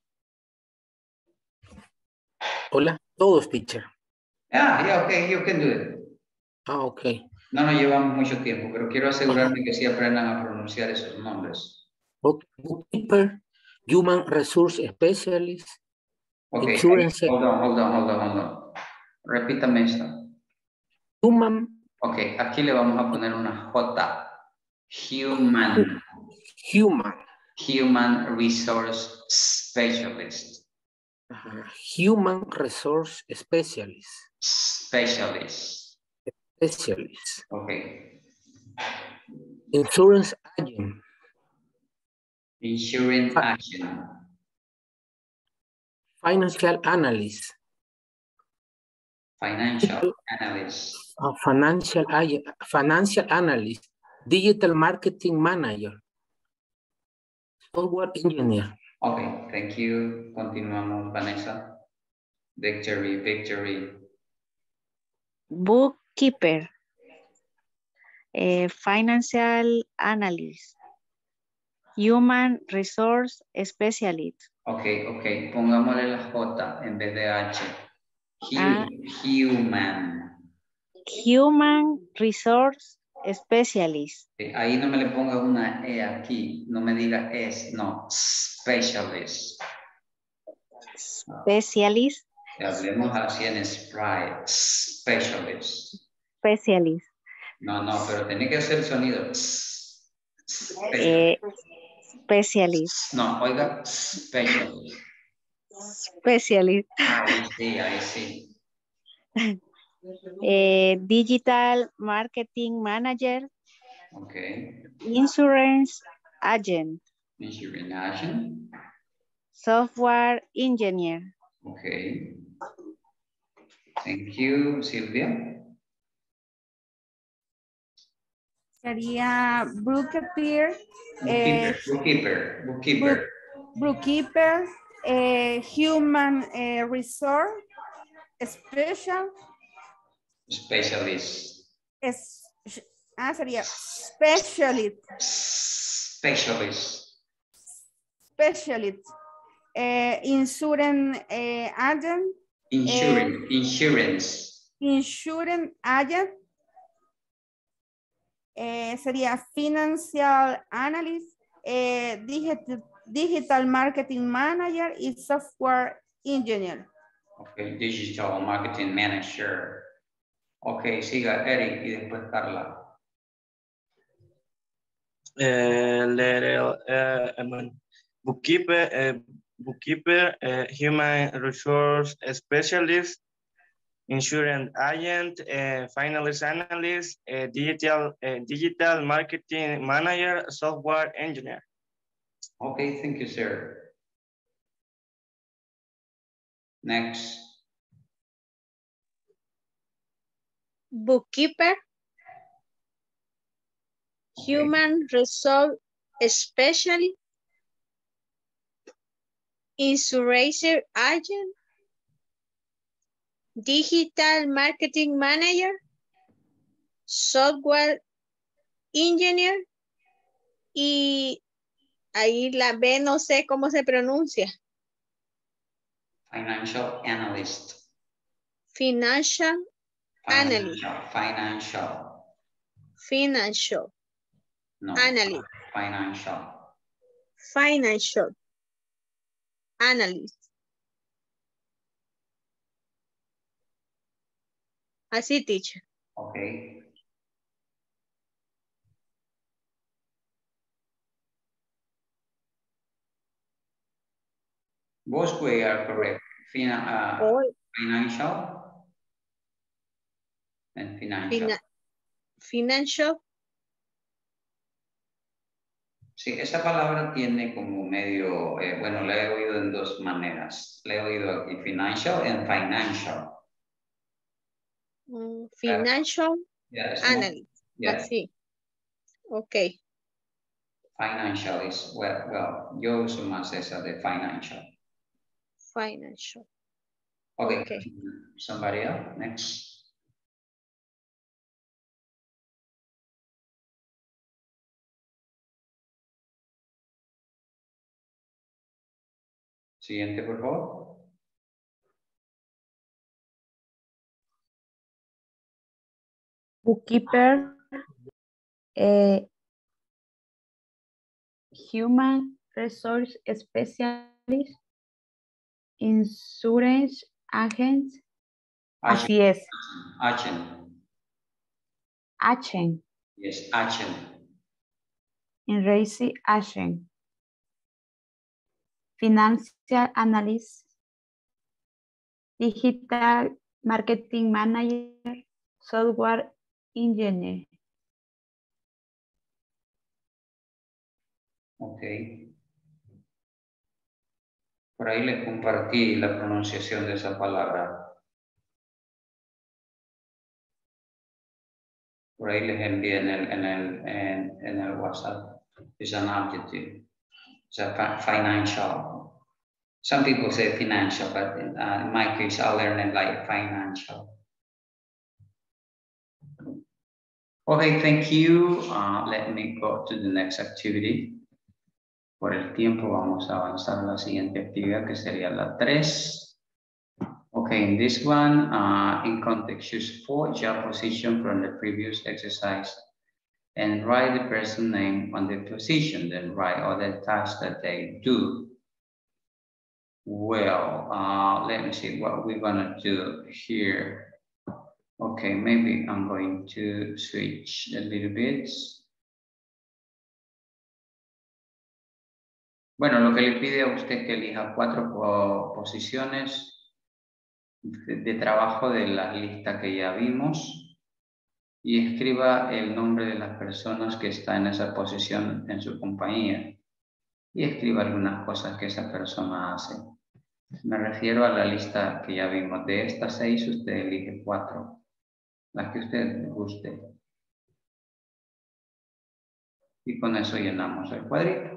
Hola, todos, teacher. Yeah, okay, you can do it. Okay. No nos llevamos mucho tiempo, pero quiero asegurarme que sí aprendan a pronunciar esos nombres. Okay. Bookkeeper, human resource specialist, Okay, insurance. hold on. Repítame esto. Human. Okay, aquí le vamos a poner una J. Human. Human resource specialist. Human resource specialist. Specialist. Okay. Insurance agent. Insurance agent. Financial analyst. Financial analyst. Financial analyst. Digital marketing manager. Software engineer. Okay, thank you. Continuamos, Vanessa. Victory. Bookkeeper. Financial analyst. Human resource specialist. Okay. Pongámosle la J en vez de H. Human resource specialist. Ahí no me le ponga una E aquí. No me diga es, no. Specialist. Specialist. Hablemos así en Sprite. Specialist. No, pero tiene que hacer el sonido. Specialist. No, oiga, specialist. Specialist. Ahí sí. Digital marketing manager, Okay. insurance agent, Insurance agent. software engineer. Okay. Thank you, Silvia. Sería bookkeeper, bookkeeper, human resource, Specialist. Sería specialist. Insurance agent. Insurance agent. Sería financial analyst, digital marketing manager y software engineer. Okay, digital marketing manager. Okay, siga Eric y después Carla. Bookkeeper, human resource specialist, insurance agent, finance analyst, digital marketing manager, software engineer. Okay, thank you, sir. Next. Bookkeeper, okay. Human resource specialist, insurance agent, digital marketing manager, software engineer y ahí la B no sé cómo se pronuncia. Financial analyst. Financial analyst. Financial. No, analyst. Financial analyst. Así, teacher. Okay. Both way are correct. Financial and financial. Financial. Sí, esa palabra tiene como medio, bueno, la he oído en dos maneras. La he oído aquí, financial and financial. Financial analyst. Yes. Así. Ok. Financial is, well, yo uso más esa de financial. Financial. Okay. Somebody else, next. Siguiente, por favor. Bookkeeper, human resource specialist, insurance agent. Así es. Agent. Yes, agent. Insurance agent. Financial analyst. Digital marketing manager. Software engineer. Ok. Por ahí les compartí la pronunciación de esa palabra. Por ahí les envié en el WhatsApp. It's an adjective. It's a financial. Some people say financial, but in my case, I learned it like financial. Okay, thank you. Let me go to the next activity. Por el tiempo vamos a avanzar a la siguiente actividad que sería la 3. Okay, in this one, in context, choose 4 job position from the previous exercise and write the person name on the position, then write all the tasks that they do. Well, let me see what we're gonna do here. Okay, maybe I'm going to switch a little bit. Bueno, lo que le pide a usted es que elija 4 posiciones de trabajo de la lista que ya vimos y escriba el nombre de las personas que está en esa posición en su compañía y escriba algunas cosas que esa persona hace. Me refiero a la lista que ya vimos. De estas 6, usted elige 4, las que a usted le guste. Y con eso llenamos el cuadrito.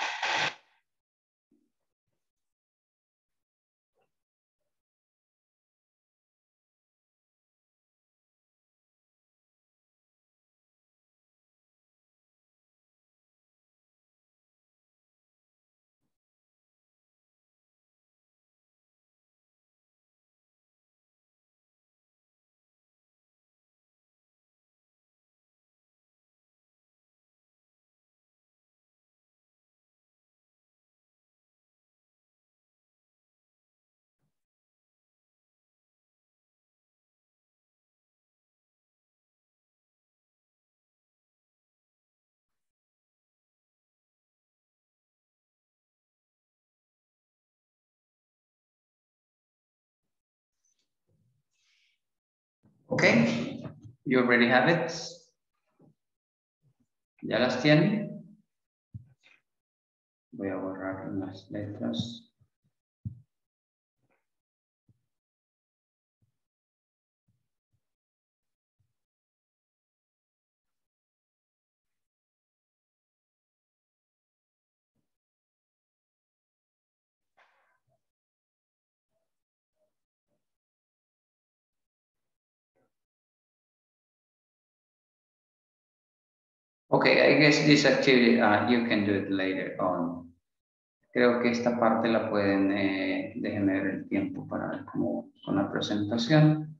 Ok, you already have it. ¿Ya las tienen? Voy a borrar unas letras. Okay, I guess this activity you can do it later on. Creo que esta parte la pueden, déjenme ver el tiempo para ver cómo con la presentación.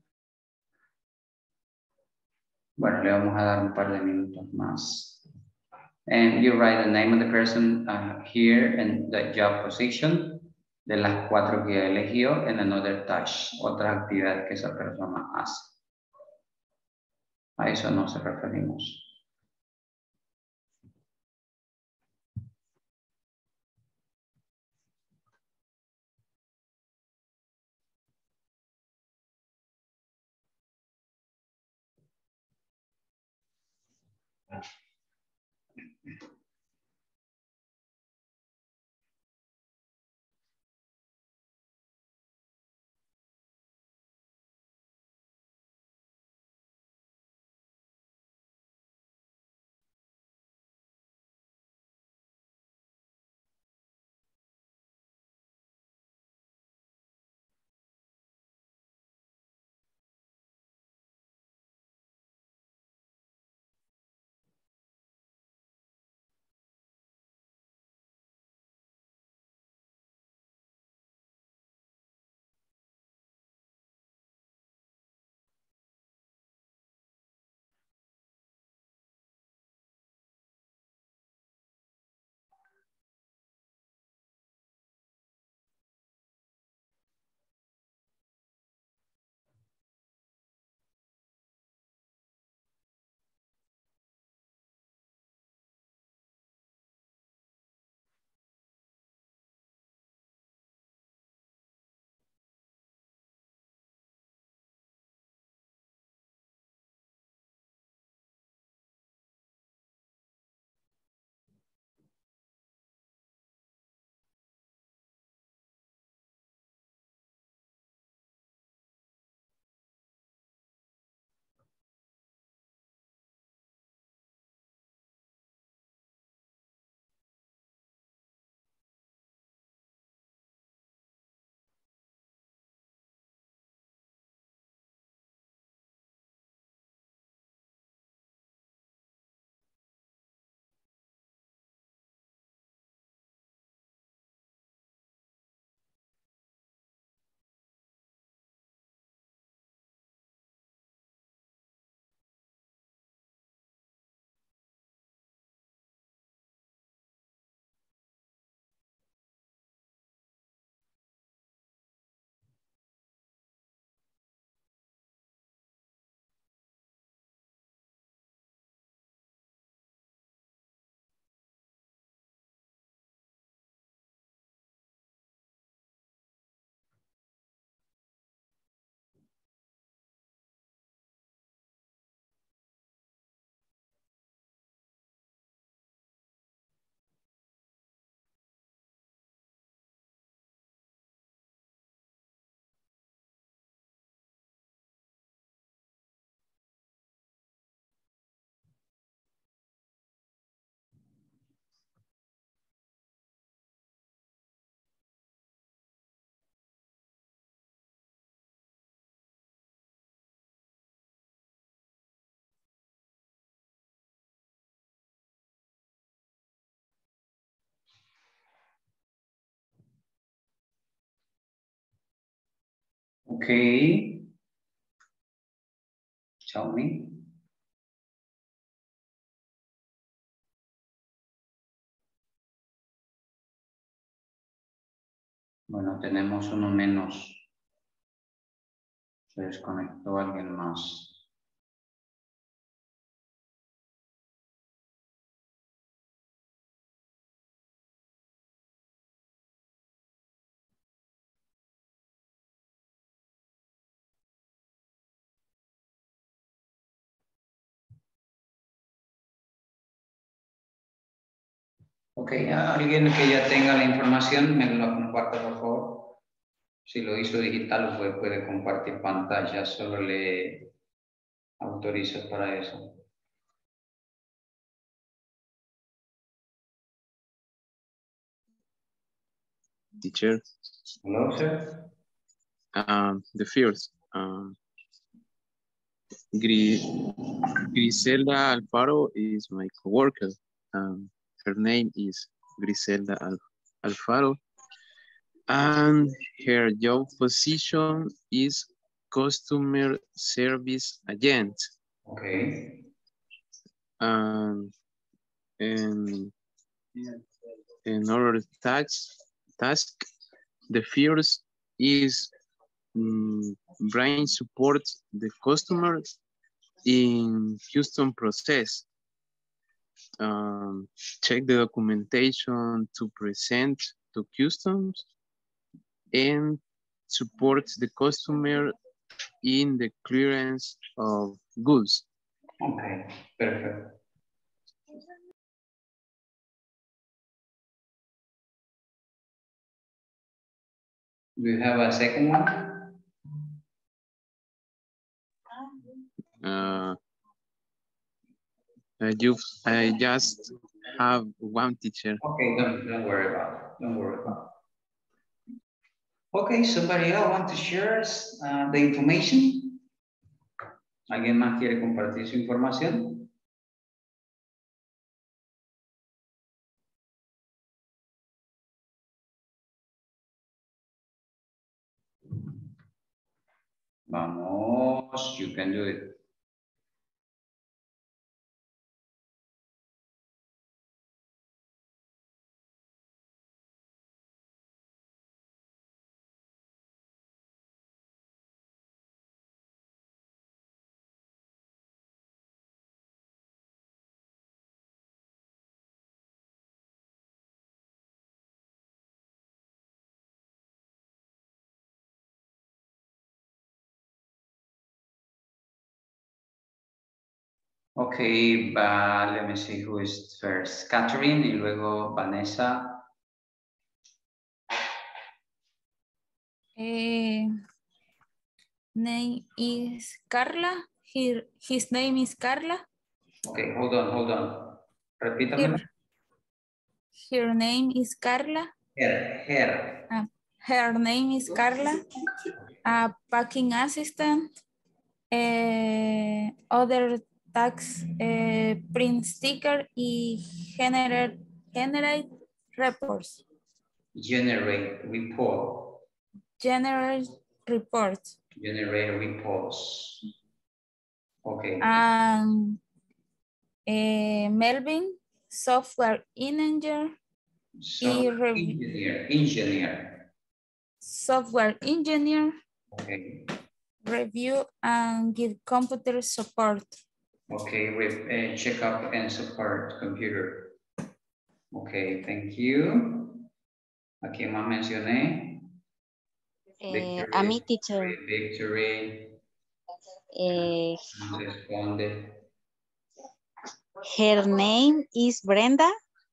Bueno, le vamos a dar un par de minutos más. And you write the name of the person here and the job position de las 4 que eligió en another task, otra actividad que esa persona hace. A eso nos referimos. Okay. Tell me. Bueno, tenemos uno menos. Se desconectó alguien más. Ok, alguien que ya tenga la información, me lo comparte, por favor. Si lo hizo digital, puede compartir pantalla, solo le autorizo para eso. Teacher. Hello, sir. The first. Griselda Alfaro is my coworker. Her name is Griselda Alfaro. And her job position is customer service agent. Okay. And in our task, the first is brain support the customers in custom process. Check the documentation to present to customs and support the customer in the clearance of goods. Okay, perfect. Do you have a second one? I just have one teacher. Okay, don't worry about it. Don't worry about it. Okay, somebody else want to share the information? ¿Alguien más quiere compartir su información? Vamos, you can do it. Ok, let me see who is first. Catherine y luego Vanessa. Name is Carla. His name is Carla. Okay, hold on. Repítame. Her name is Carla. Her name is Carla. A packing assistant. Other tax print sticker y generate reports. Generate reports. Okay. Melvin, software engineer. Software engineer. Okay. Review and give computer support. Okay, check up and support computer. Okay, thank you. ¿A quién más mencioné? Victory, a mi teacher. Victory. Responde. Her name is Brenda.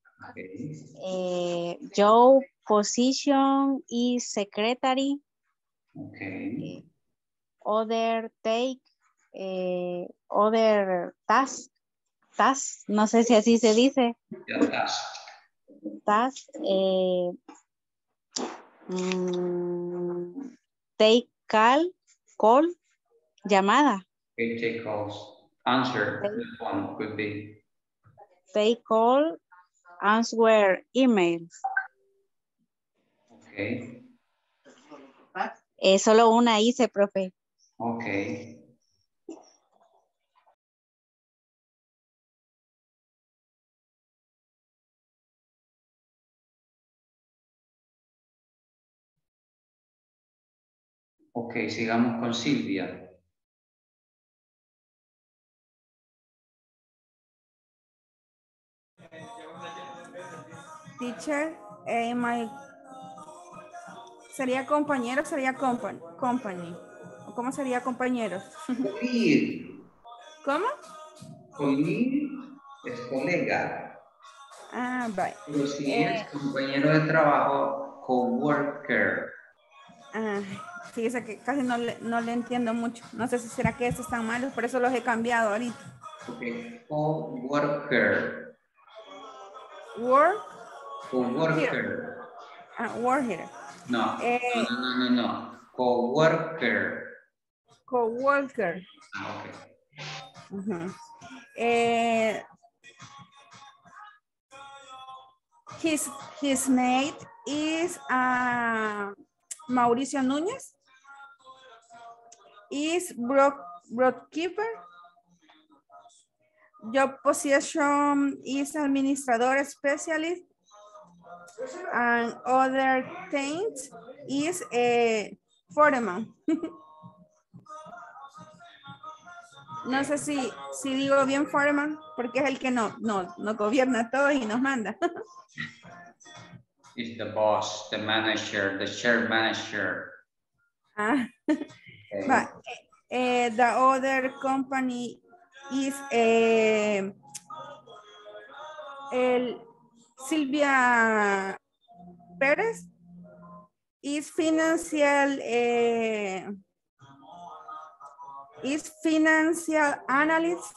Okay. Job position is secretary. Okay. Other take, other task, no sé si así se dice. Yeah, Task, take call, llamada. Okay, take calls. Answer, this one could be. Take call, answer emails. Okay. Solo una hice, profe. Ok. Ok, sigamos con Silvia. Teacher, ¿sería compañero o sería company? ¿O cómo sería compañeros? Colleague. ¿Cómo? Colleague es colega. Ah, bye. Pero si es compañero de trabajo, coworker. Ah, fíjese que casi no le entiendo mucho. No sé si será que estos están malos, por eso los he cambiado ahorita. Ok, coworker. Work. Coworker. Ah, work here. No, no. Coworker. Coworker. Ah, ok. His name is Mauricio Núñez. Is broadkeeper. Job position is administrador specialist. And other things is foreman. No sé si digo bien foreman, porque es el que no gobierna todo y nos manda. Is the boss, the manager, the share manager. Ah. Okay. But the other company is Silvia Pérez is financial analyst,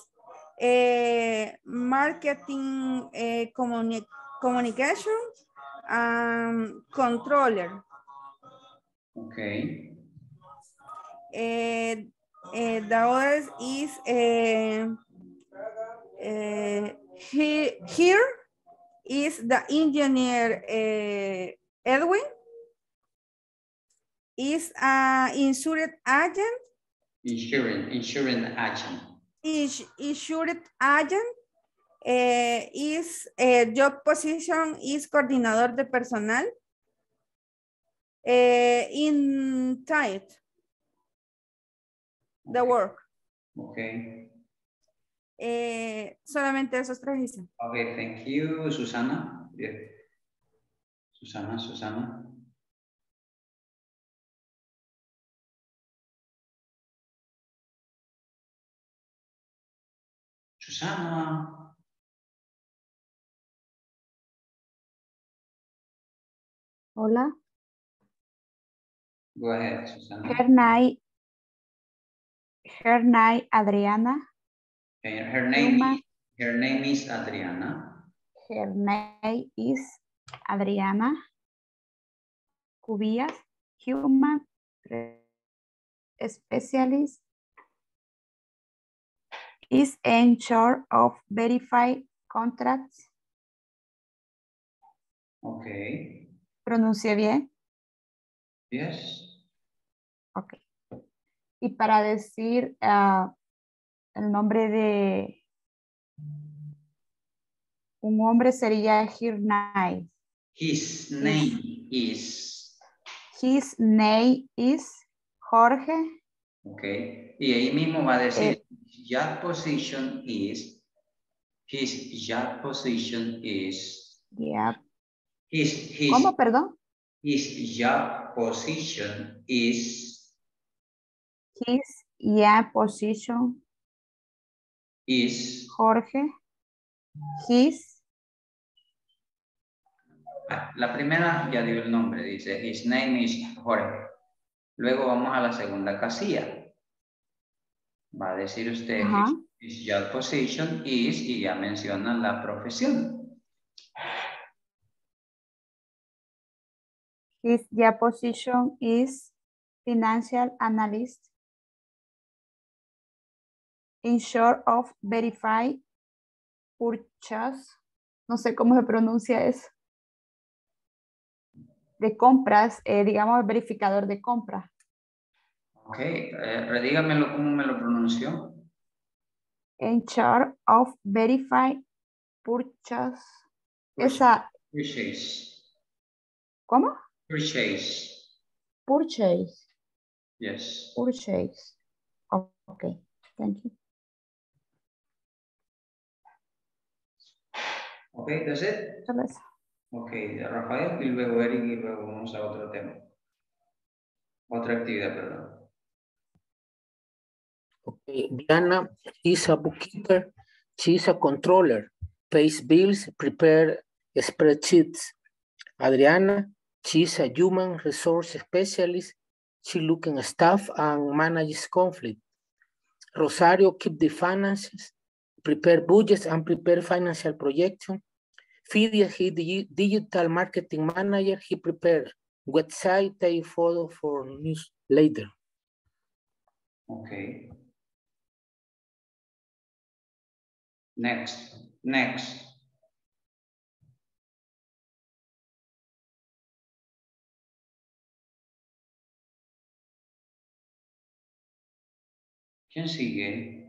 marketing communication, controller. Okay. The others is here is the engineer Edwin, is an insurance agent. Insurance agent. Insurance agent is job position is coordinador de personal. In type the work. Okay. Solamente esos tres dicen. Okay, thank you, Susana. Bien. Susana. Susana. Hola. Go ahead, Susana. Her name Adriana. Her name is Adriana. Her name is Adriana Cubillas, human specialist, is in charge of verify contracts. Okay. ¿Pronuncié bien? Yes. Ok. Y para decir el nombre de un hombre sería Hirnay. His name is. His name is Jorge. Okay. Y ahí mismo va a decir job position is. His job position is. Yeah. His, ¿Cómo, perdón? His job position is. His job position is. Jorge. His. La primera ya dio el nombre, dice his name is Jorge. Luego vamos a la segunda casilla. Va a decir usted his job position is y ya menciona la profesión. His job position is financial analyst. In short of verify purchase. No sé cómo se pronuncia eso. De compras, digamos, verificador de compras. Ok, redígamelo cómo me lo pronunció. In charge of verify purchase. Esa, Purchase. ¿cómo? Purchase. Purchase. Yes. Purchase. Okay, thank you. Okay, that's it. Solo eso. Ok, Rafael y luego Eric y luego vamos a otro tema. Otra actividad, perdón. Okay. Diana, she's a bookkeeper. She's a controller. Pays bills, prepare spreadsheets. Adriana, she's a human resource specialist. She looks at staff and manages conflict. Rosario, keep the finances, prepare budgets and prepare financial projection. Fidia, he the digital marketing manager. He prepared website, take photo for newsletter. Okay. Next. ¿Quién sigue?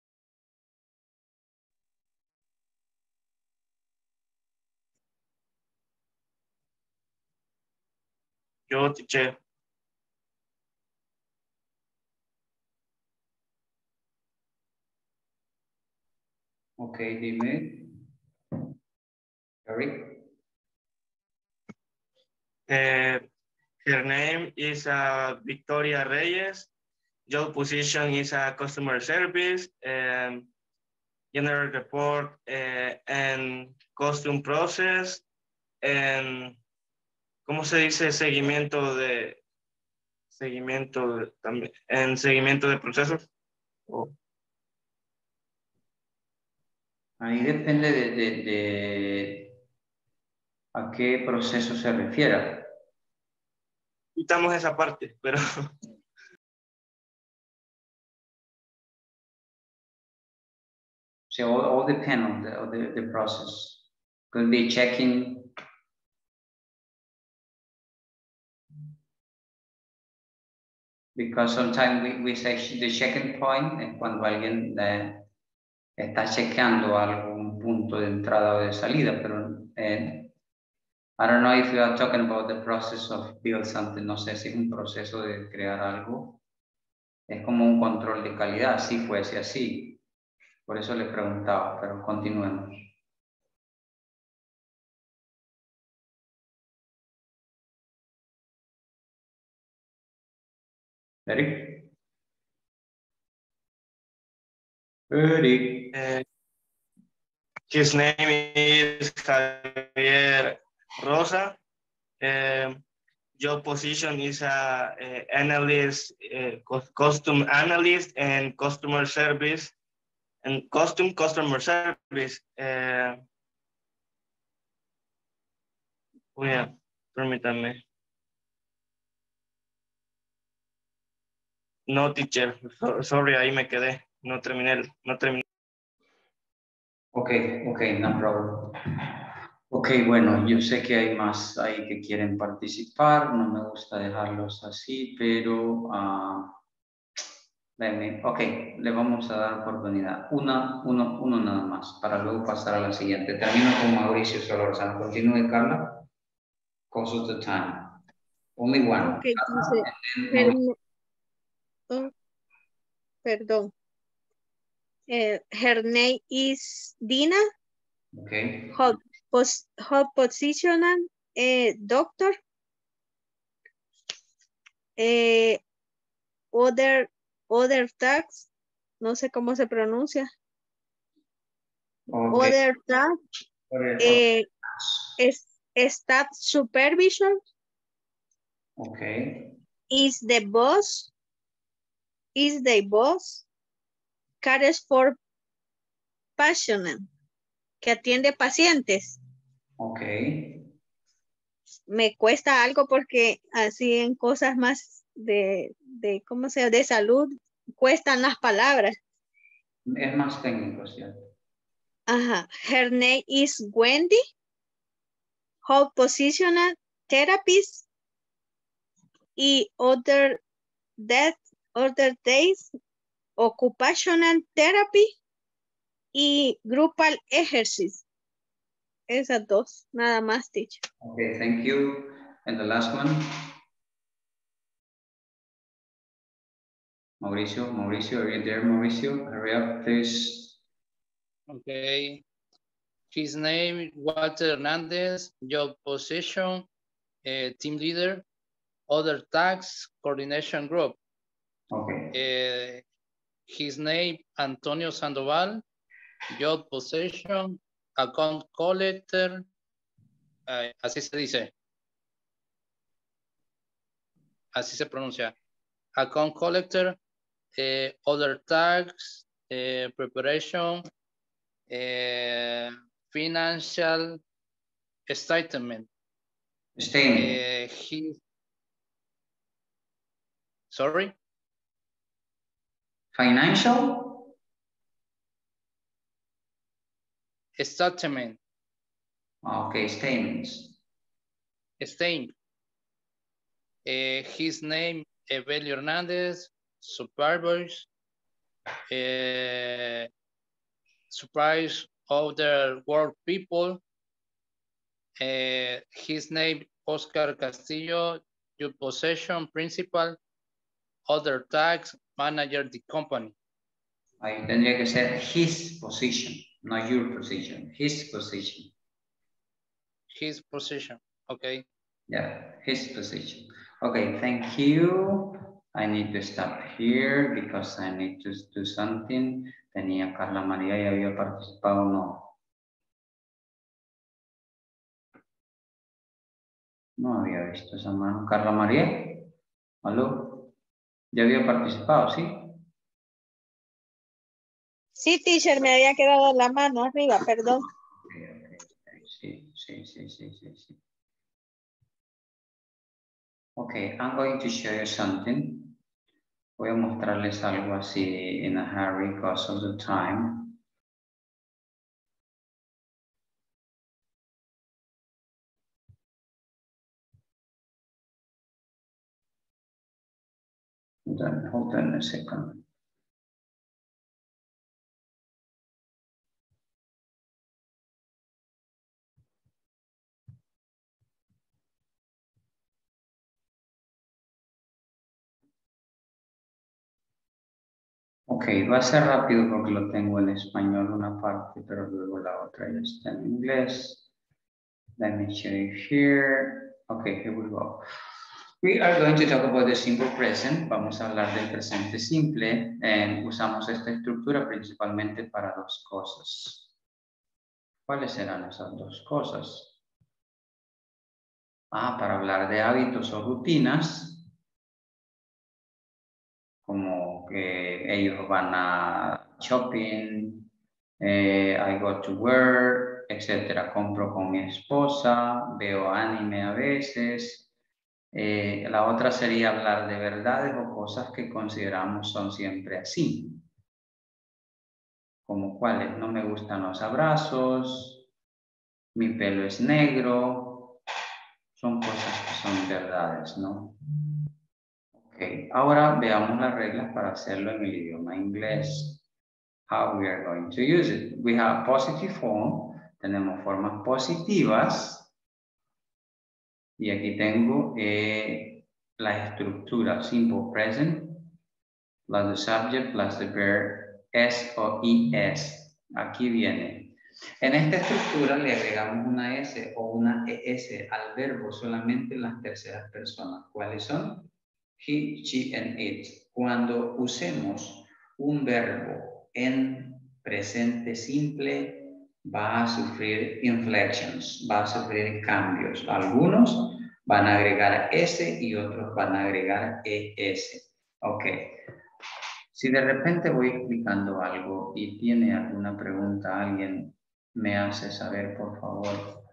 Yo, teacher. Okay, dime. Eric. Her name is Victoria Reyes. Job position is customer service, general report and costume process, and ¿cómo se dice? Seguimiento de procesos. Ahí depende de a qué proceso se refiera. Quitamos esa parte, pero So all depend on the process. Could be checking. Because sometimes we say the checking point es cuando alguien está chequeando algún punto de entrada o de salida, pero I don't know if you are talking about the process of build something. No sé si es un proceso de crear algo. Es como un control de calidad, si fuese así. Por eso le preguntaba, pero continuemos. Eric. His name is Javier Rosa. Job position is analyst, costume analyst and customer service, and customer service. Permítame. No, teacher. Sorry, ahí me quedé. No terminé. Okay, no problem. Ok, bueno, yo sé que hay más ahí que quieren participar, no me gusta dejarlos así, pero ok, le vamos a dar oportunidad. Uno nada más, para luego pasar a la siguiente. Termino con Mauricio Solórzano. Continúe, Carla. Cause of the time. Only one. Okay, perdón. Her name is Dina. Okay. Hot position, doctor. Other tax, no sé cómo se pronuncia. Okay. Other tax. Staff supervision. Okay. Is the boss. Cares for patient, que atiende pacientes. Ok. Me cuesta algo porque así en cosas más de ¿cómo se llama? De salud, cuestan las palabras. Es más técnico, ¿cierto? Ajá. Her name is Wendy. Hold positional therapist. Y other that other days, occupational therapy y grupal ejercicio. Esas dos, nada más, teacher. Okay, thank you. And the last one? Mauricio, are you there, Mauricio? Hurry up, please. Okay. His name, Walter Hernandez, job position, team leader, other tax coordination group. Okay. His name, Antonio Sandoval, job position, account collector, así se dice. Así se pronuncia. Account collector, other tax, preparation, financial statement. Sorry? Financial? Statement. Okay, statements. Statement. His name, Evelio Hernandez, supervise, supervise other work people. His name, Oscar Castillo, your possession principal, other tax manager the company. Ahí tendría que ser his position, not your position, his position. His position, okay. Yeah, his position. Okay, thank you. I need to stop here because I need to do something. Tenía Carla María y había participado, no. No había visto esa mano. Carla María, ¿aló? ¿Ya había participado, sí? Sí, teacher, me había quedado la mano arriba, perdón. Sí. Okay, I'm going to show you something. Voy a mostrarles algo así in a hurry because of the time. Hold on a second. Ok, va a ser rápido porque lo tengo en español una parte, pero luego la otra ya está en inglés. Let me show you here. Okay, here we go. We are going to talk about the simple present. Vamos a hablar del presente simple. Usamos esta estructura principalmente para dos cosas. ¿Cuáles serán esas dos cosas? Para hablar de hábitos o rutinas. Como que ellos van a shopping, I go to work, etc. Compro con mi esposa, veo anime a veces. La otra sería hablar de verdades o cosas que consideramos son siempre así. Como cuáles, no me gustan los abrazos, mi pelo es negro. Son cosas que son verdades, ¿no? Okay, ahora veamos las reglas para hacerlo en el idioma inglés. How we are going to use it. We have positive form. Tenemos formas positivas. Y aquí tengo la estructura simple present plus the subject plus the verb S o ES. Aquí viene. En esta estructura le agregamos una S o una ES al verbo solamente en las terceras personas. ¿Cuáles son? He, she, and it. Cuando usemos un verbo en presente simple, va a sufrir inflections, va a sufrir cambios. Algunos van a agregar S y otros van a agregar ES. Ok. Si de repente voy explicando algo y tiene alguna pregunta, alguien me hace saber, por favor.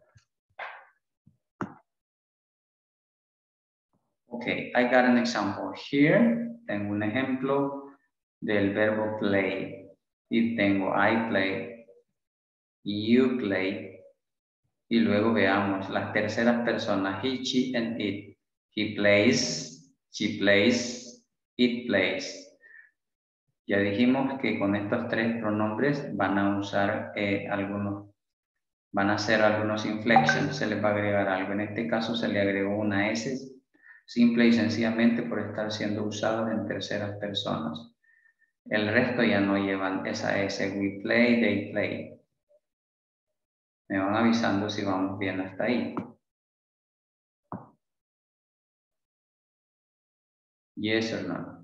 Okay, I got an example here. Tengo un ejemplo del verbo play. Y tengo I play, you play. Y luego veamos las terceras personas, he, she, and it. He plays, she plays, it plays. Ya dijimos que con estos tres pronombres van a usar van a hacer algunos inflections, se les va a agregar algo. En este caso se le agregó una S, simple y sencillamente por estar siendo usados en terceras personas. El resto ya no llevan esa S. We play, they play. Me van avisando si vamos bien hasta ahí. Yes or no?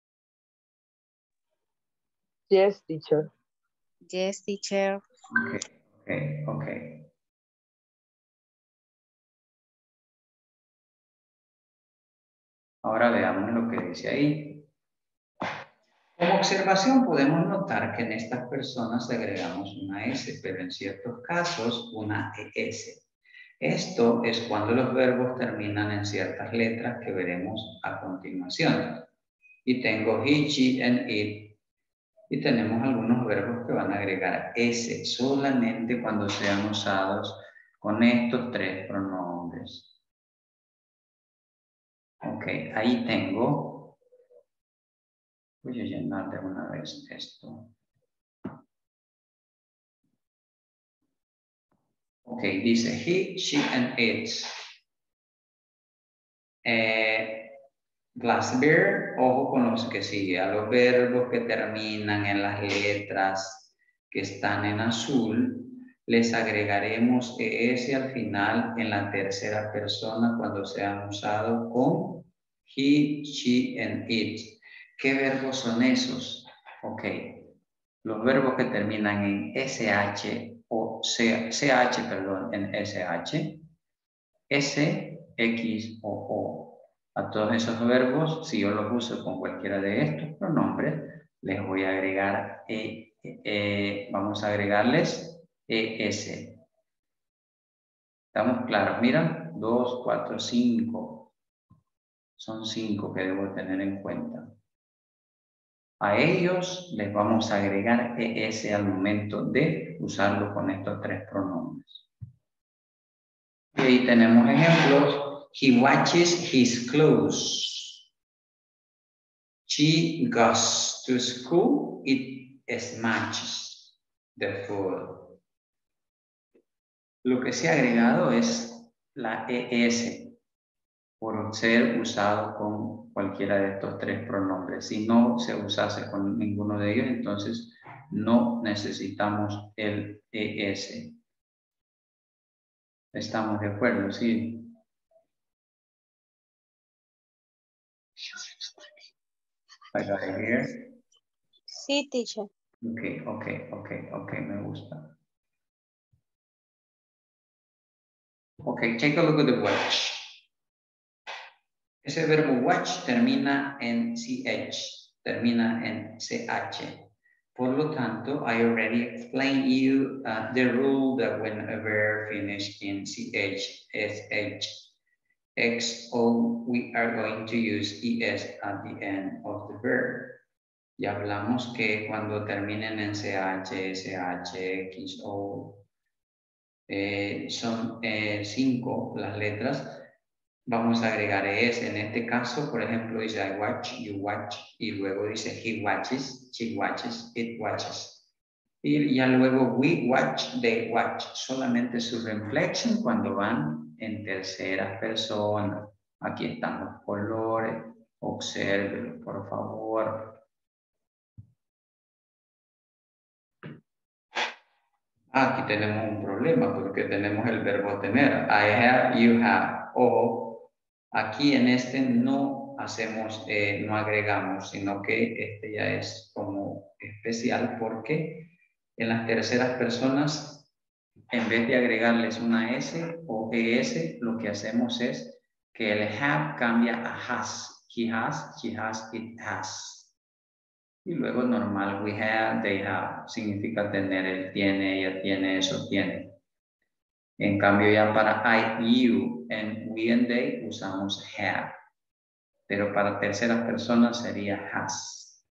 Yes, teacher. Yes, teacher. Okay. Ahora veamos lo que dice ahí. Como observación podemos notar que en estas personas agregamos una S, pero en ciertos casos una ES. Esto es cuando los verbos terminan en ciertas letras que veremos a continuación. Y tengo he, she, and it. Y tenemos algunos verbos que van a agregar S solamente cuando sean usados con estos tres pronombres. Ok, ahí tengo. Voy a llenar de una vez esto. Ok, dice he, she, and it. Glass bear, ojo con los que sigue, a los verbos que terminan en las letras que están en azul, les agregaremos ES al final en la tercera persona cuando sean usados con he, she, and it. ¿Qué verbos son esos? Ok, los verbos que terminan en SH o CH, perdón, en SH, S, X o O. A todos esos verbos, si yo los uso con cualquiera de estos pronombres, les voy a agregar vamos a agregarles ES. ¿Estamos claros? Mira, 2, 4, 5. Son 5 que debo tener en cuenta. A ellos les vamos a agregar ES al momento de usarlo con estos tres pronombres. Y ahí tenemos ejemplos. He watches his clothes. She goes to school. It smashes the food. Lo que se ha agregado es la ES por ser usado con cualquiera de estos tres pronombres. Si no se usase con ninguno de ellos, entonces no necesitamos el ES. ¿Estamos de acuerdo? Sí. I got it here. Sí, teacher. Okay, me gusta. Okay, take a look at the watch. Ese verbo watch termina en CH, termina en CH. Por lo tanto, I already explained you the rule that when a verb finishes in CH, SH, XO, we are going to use ES at the end of the verb. Ya hablamos que cuando terminen en CH, SH, XO, son 5 las letras, vamos a agregar ES. En este caso, por ejemplo, dice I watch, you watch, y luego dice he watches, she watches, it watches. Y ya luego we watch, they watch. Solamente su reflexión cuando van en tercera persona. Aquí están los colores, obsérvenlo, por favor. Aquí tenemos un problema porque tenemos el verbo tener. I have, you have. Ojo, aquí en este no hacemos, no agregamos, sino que este ya es como especial porque en las terceras personas, en vez de agregarles una S o ES, lo que hacemos es que el have cambia a has. He has, she has, it has. Y luego normal, we have, they have. Significa tener, él tiene, ella tiene, eso tiene. En cambio ya para I, you, and we and they usamos have. Pero para terceras personas sería has.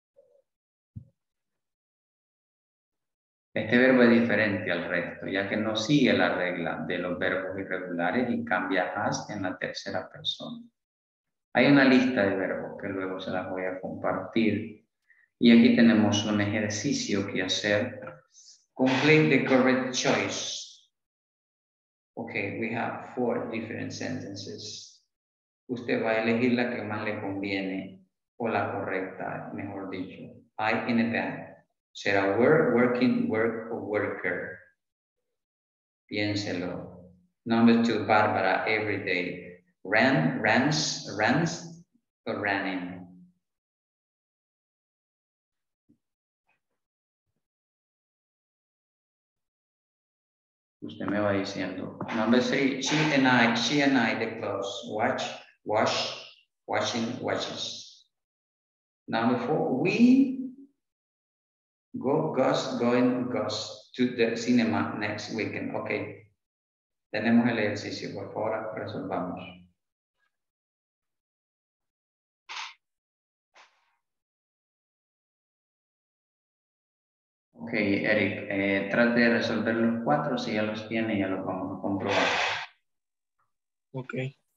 Este verbo es diferente al resto, ya que no sigue la regla de los verbos irregulares y cambia has en la tercera persona. Hay una lista de verbos que luego se las voy a compartir. Y aquí tenemos un ejercicio que hacer. Complete the correct choice. Okay, we have 4 different sentences. Usted va a elegir la que más le conviene o la correcta, mejor dicho. I in a band. ¿Será work, working, work o worker? Piénselo. Number 2, Bárbara, everyday. Ran, runs, runs o running. Usted me va diciendo. Number 3, she and I, the clothes. Watch, wash, washing, washes. Number 4, we goes to the cinema next weekend. Okay. Tenemos el ejercicio, por favor, resolvamos. Ok, Eric, trate de resolver los 4, si ya los tiene, ya los vamos a comprobar. Ok.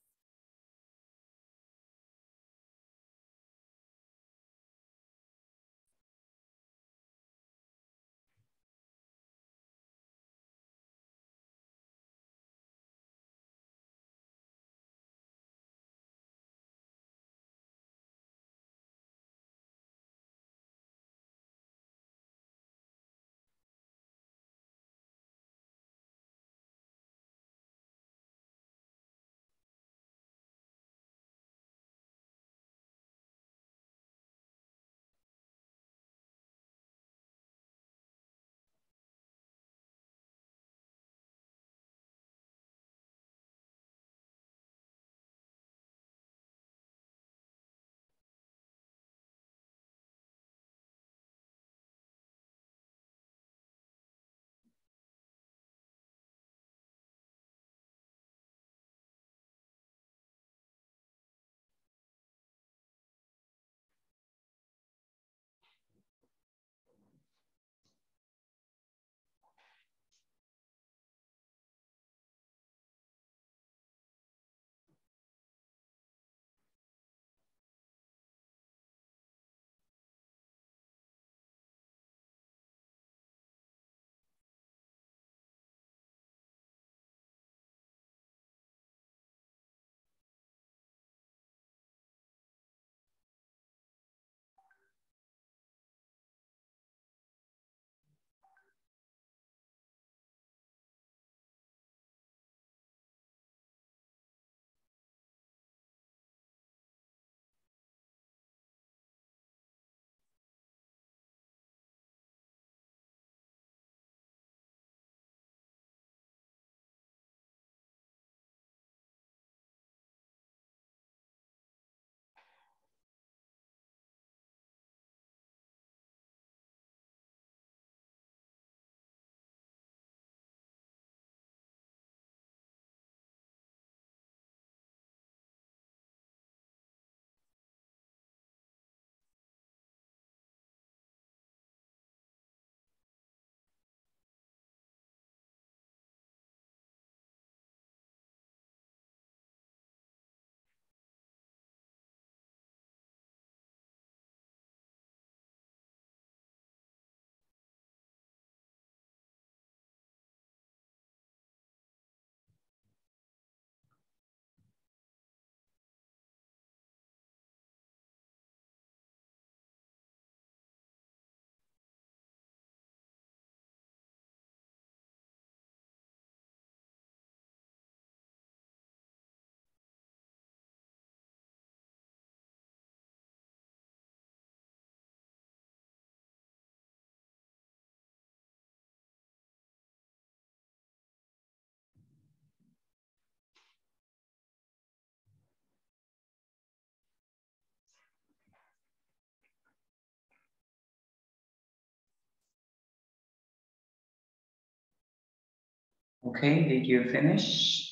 Okay, did you finish?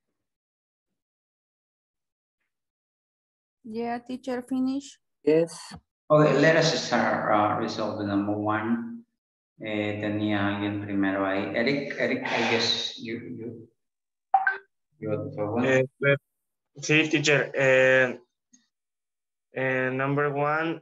Yeah, teacher, finish. Yes. Okay, let us start resolving number 1. Tenía alguien primero ahí. Eric, I guess you're the one. Sí, teacher. And number 1,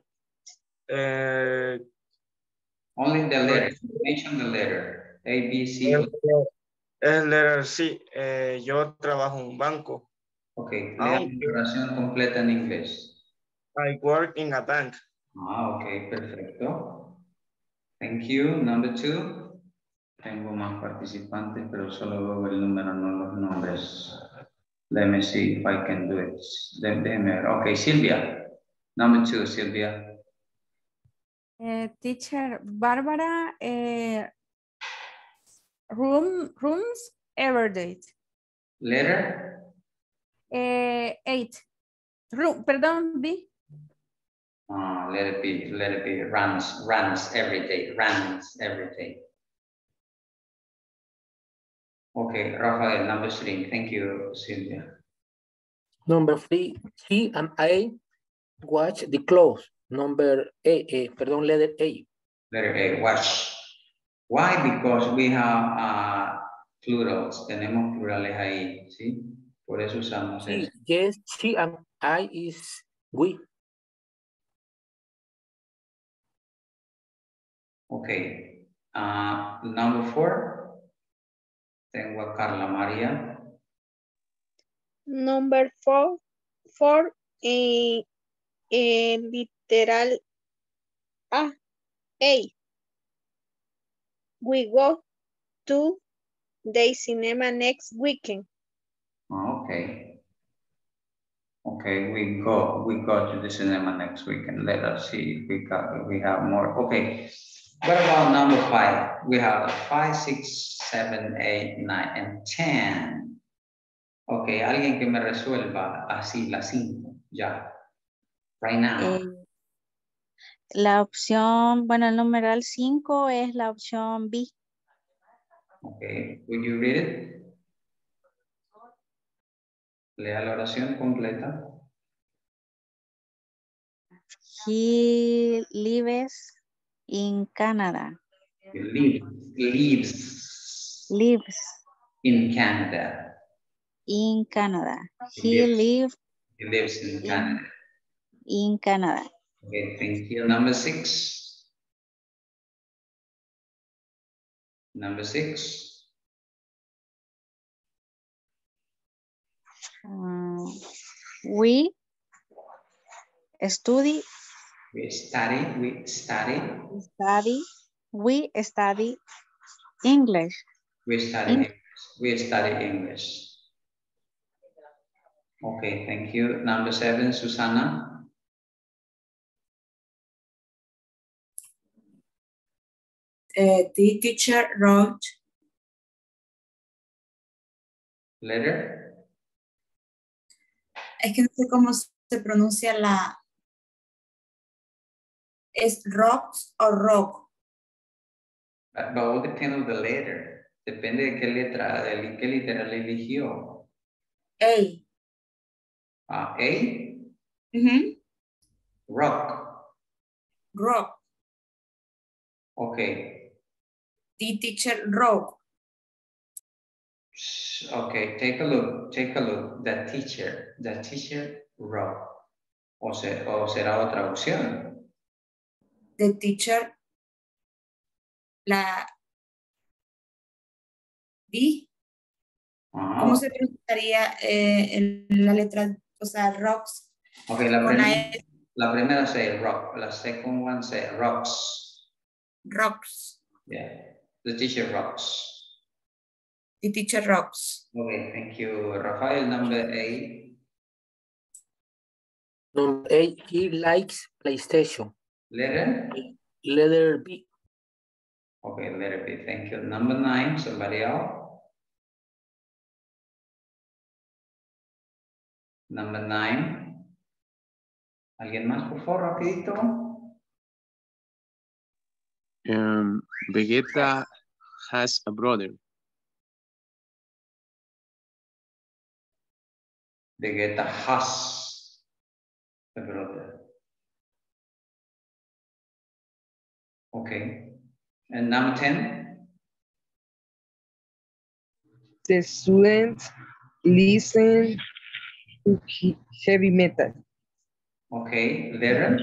only the letter. Mention the letter. A, B, C. El letter C. Yo trabajo en un banco. Ok, leamos la oración completa en inglés. I work in a bank. Ok, perfecto. Thank you. Number 2. Tengo más participantes, pero solo veo el número, no los nombres. Let me see if I can do it. Déjeme ver. Ok, Silvia. Number 2, Silvia. Teacher Bárbara, rooms every day. Letter? 8. Perdón, B. Let it be. Runs every day. Okay, Rafael, number 3. Thank you, Silvia. Number 3, she and I watch the clothes. Number letter A. Letter A, watch. Why? Because we have plurals. Tenemos plurales ahí, ¿sí? Por eso usamos eso. Yes, she and I is we. Okay. Number 4. Tengo a Carla María. Number 4, literal A. We go to the cinema next weekend. Okay. Okay, we go to the cinema next weekend. Let us see if we have more. Okay. What about number 5? We have 5, 6, 7, 8, 9, and 10. Okay, alguien que me resuelva así la 5, ya. Right now. La opción, bueno, el numeral 5 es la opción B. Okay, would you read it? Lea la oración completa. He lives in Canada. Lives in Canada. In Canada. He lives in Canada. In Canada. Okay, thank you. Number 6. Number 6. We study. We study English. We study English. Okay, thank you. Number 7, Susana. The teacher wrote. Letter. Es que no sé cómo se pronuncia la. ¿Es rocks o rock? But all depends on the letter. Depende de qué letra, de qué litera le eligió. A. A. Rock. Okay. The teacher wrote. Okay, take a look. The teacher wrote. O será otra opción. The teacher, la D. ¿Cómo se pronunciaría en la letra, o sea, rocks? Okay, la primera say rock. La second one say rocks. Rocks. Yeah, the teacher rocks. The teacher rocks. Okay, thank you, Rafael. Number 8. Number 8, he likes PlayStation. Letter B. Okay, letter B. Thank you. Number 9, somebody else? Number 9. ¿Alguien más, por favor, rapidito? Vegeta has a brother. Vegeta has a brother. Okay. And number 10? The students listen to heavy metal. Okay, letter.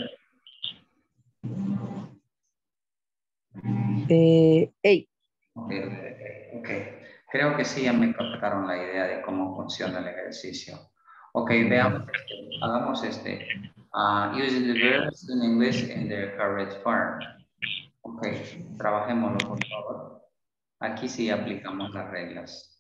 8. Okay. Creo que sí ya me captaron la idea de cómo funciona el ejercicio. Ok, veamos, hagamos using the verbs in English in the correct form. Ok, trabajémoslo por favor. Aquí sí aplicamos las reglas.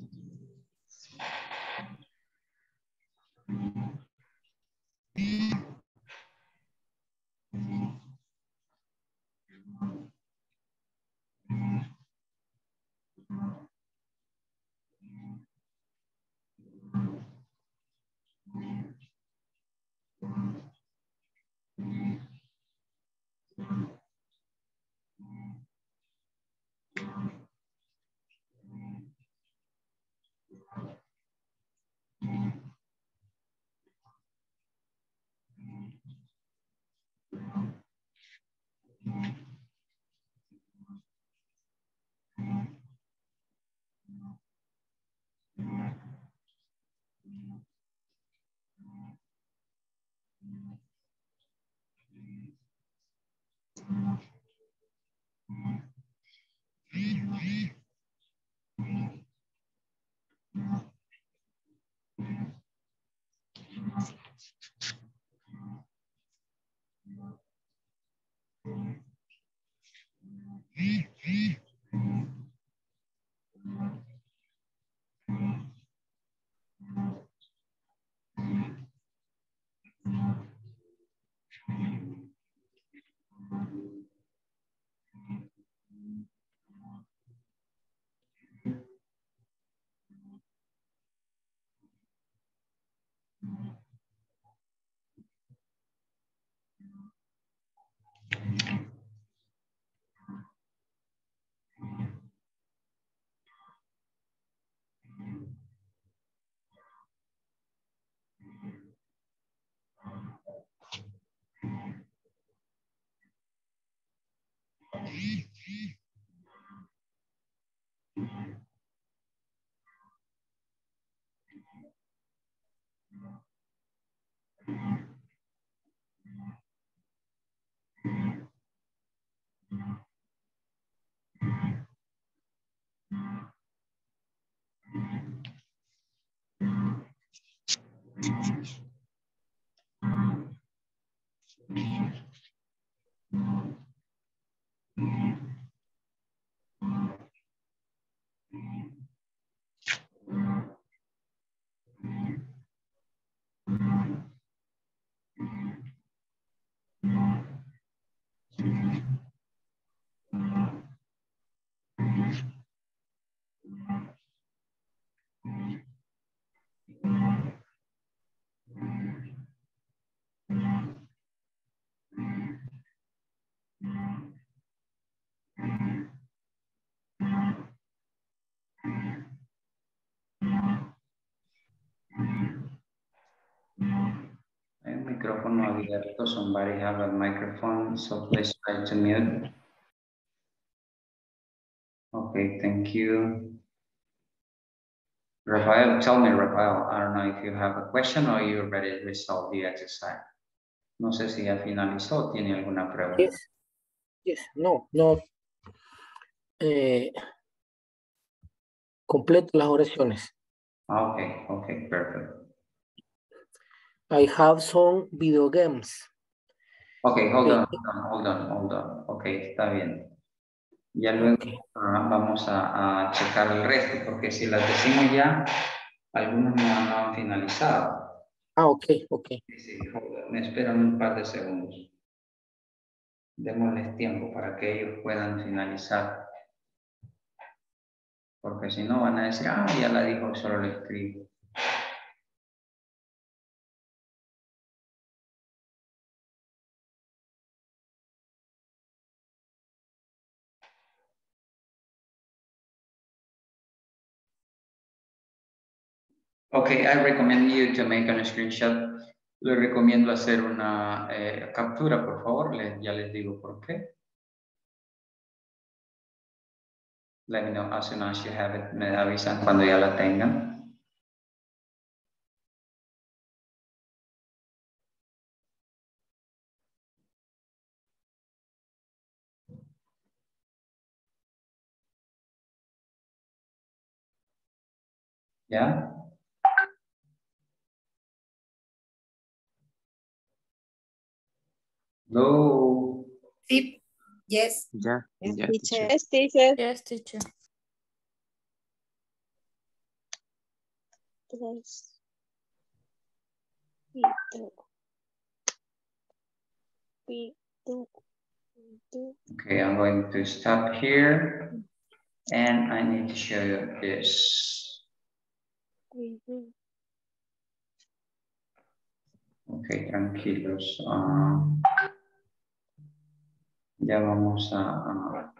Hay un micrófono abierto. Somebody have a microphone, so please try to mute. Okay, thank you. Rafael, tell me, Rafael, I don't know if you have a question or you're ready to resolve the exercise. No sé si ya finalizó o tiene alguna pregunta. Yes, no. Completo las oraciones. Okay, perfect. I have some video games. Okay, hold on. Okay, está bien. Ya luego vamos a checar el resto, porque si las decimos ya, algunos no han finalizado. Ok. Sí, me esperan un par de segundos. Démosles tiempo para que ellos puedan finalizar. Porque si no van a decir, ya la dijo, solo lo escribo. Okay, I recommend you to make a screenshot. Le recomiendo hacer una captura, por favor. Ya les digo por qué. Let me know as soon as you have it. Me avisan cuando ya la tengan. ¿Ya? Hello. Sí. Yes. Ya, Yes, ya, teacher. teacher. Yes, teacher. Yes, teacher. Tres. Okay, I'm going to stop here. And I need to show you this. Ok, tranquilos. Ya vamos a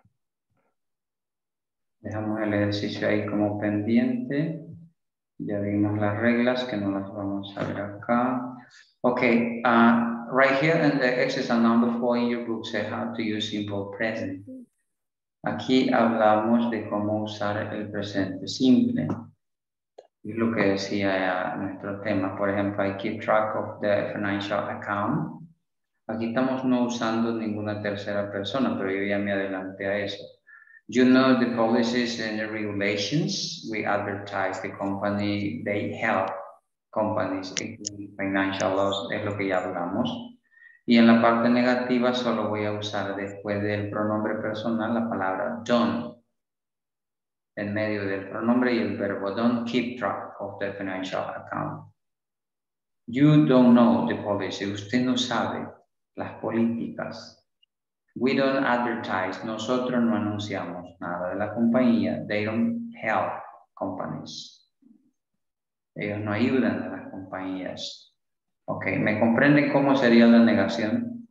dejamos el ejercicio ahí como pendiente. Ya vimos las reglas que no las vamos a ver acá. Okay, right here in the exercise number 4 in your book says how to use simple present. Aquí hablamos de cómo usar el presente simple. Es lo que decía nuestro tema. Por ejemplo, I keep track of the financial account. Aquí estamos no usando ninguna tercera persona, pero yo ya me adelanté a eso. You know the policies and the regulations. We advertise the company, they help companies in financial laws, es lo que ya hablamos. Y en la parte negativa solo voy a usar después del pronombre personal la palabra don't. En medio del pronombre y el verbo. Don't keep track of the financial account. You don't know the policy. Usted no sabe las políticas. We don't advertise. Nosotros no anunciamos nada de la compañía. They don't help companies. Ellos no ayudan a las compañías. Ok, ¿me comprenden cómo sería la negación?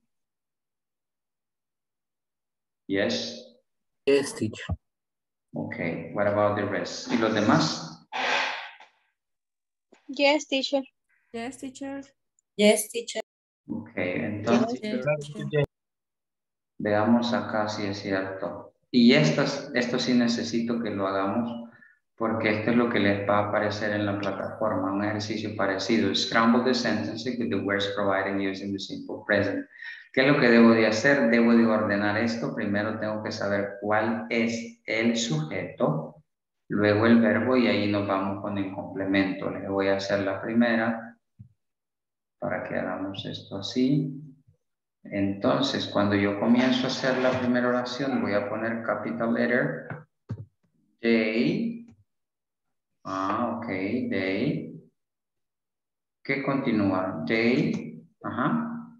Yes. Yes, teacher. Ok, what about the rest? ¿Y los demás? Yes, teacher. Yes, teacher. Yes, teacher. Ok, entonces veamos acá si es cierto. Y esto sí necesito que lo hagamos porque esto es lo que les va a aparecer en la plataforma, un ejercicio parecido. Scramble the sentences with the words provided using the simple present. ¿Qué es lo que debo de hacer? Debo de ordenar esto. Primero tengo que saber cuál es el sujeto, luego el verbo y ahí nos vamos con el complemento. Les voy a hacer la primera para que hagamos esto así. Entonces, cuando yo comienzo a hacer la primera oración, voy a poner capital letter, they. Ok, they. ¿Qué continúa? They. Ajá.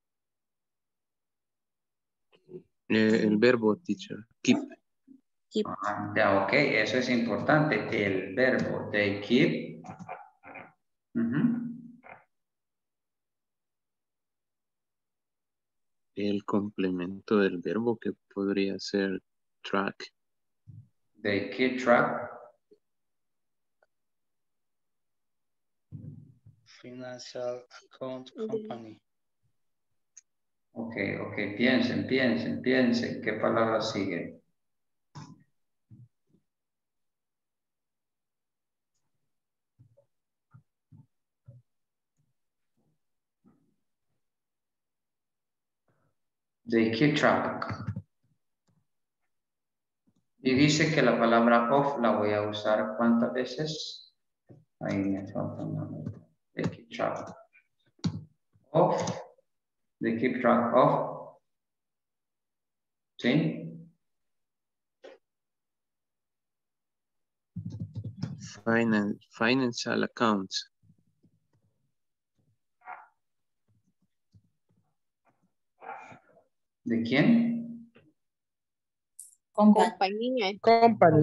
El verbo, teacher. Keep. Ya, ok, eso es importante. El verbo, they keep. El complemento del verbo que podría ser track. They keep track. Financial account company. Ok, piensen. ¿Qué palabra sigue? They keep track. Y dice que la palabra of la voy a usar ¿cuántas veces? Ahí me falta una. They keep track of. They keep track of. ¿Sí? Financial accounts. ¿De quién? Compañía. Company.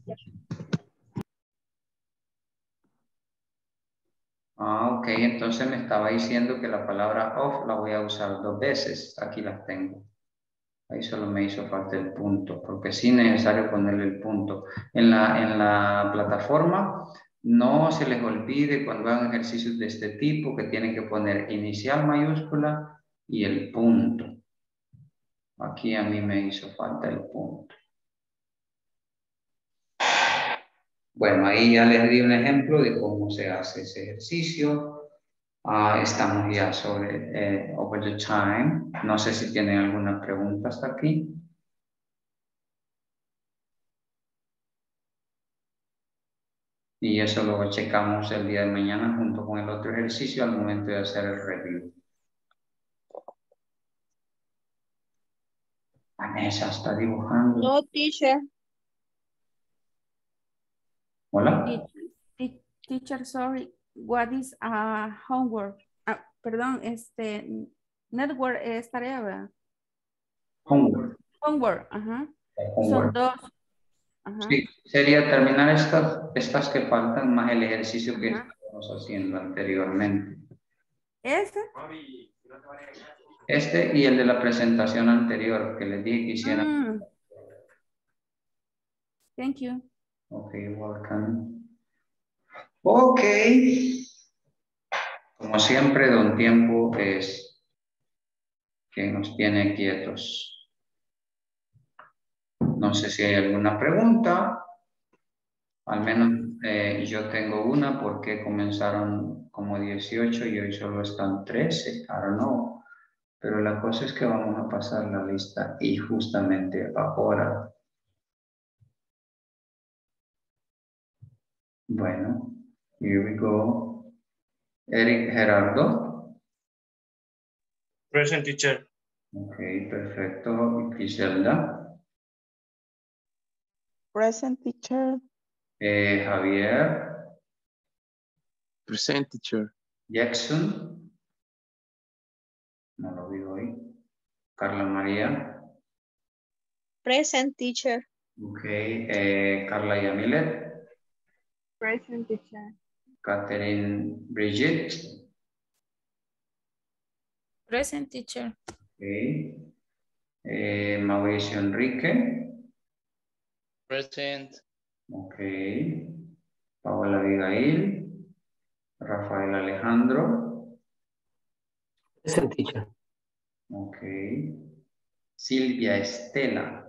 Ok, entonces me estaba diciendo que la palabra of la voy a usar 2 veces. Aquí las tengo. Ahí solo me hizo falta el punto, porque sí es necesario ponerle el punto. En la plataforma, no se les olvide cuando hagan ejercicios de este tipo que tienen que poner inicial mayúscula y el punto. Aquí a mí me hizo falta el punto. Bueno, ahí ya les di un ejemplo de cómo se hace ese ejercicio. Estamos ya sobre over the time. No sé si tienen alguna pregunta hasta aquí. Y eso lo checamos el día de mañana junto con el otro ejercicio al momento de hacer el review. Vanessa está dibujando. No, teacher. Hola. Teacher, sorry. What is homework? Perdón, network es tarea, ¿verdad? Homework. Homework, ajá. Homework. Son dos. Ajá. Sí, sería terminar estas que faltan más el ejercicio que estábamos haciendo anteriormente. Este y el de la presentación anterior que les dije que hicieran. Thank you. Okay, welcome. Ok. Como siempre, don Tiempo es quien nos tiene quietos. No sé si hay alguna pregunta. Al menos yo tengo una porque comenzaron como 18 y hoy solo están 13. I don't know. Pero la cosa es que vamos a pasar la lista y justamente ahora. Bueno, here we go. Eric Gerardo. Present, teacher. Ok, perfecto. Griselda. Present, teacher. Javier. Present, teacher. Jackson. No lo vi hoy. Carla María. Present, teacher. Ok. Carla Yamilet. Present, teacher. Catherine Brigitte. Present, teacher. Ok. Mauricio Enrique. Present. Ok. Paola Abigail. Rafael Alejandro. Present, teacher. Ok. Silvia Estela.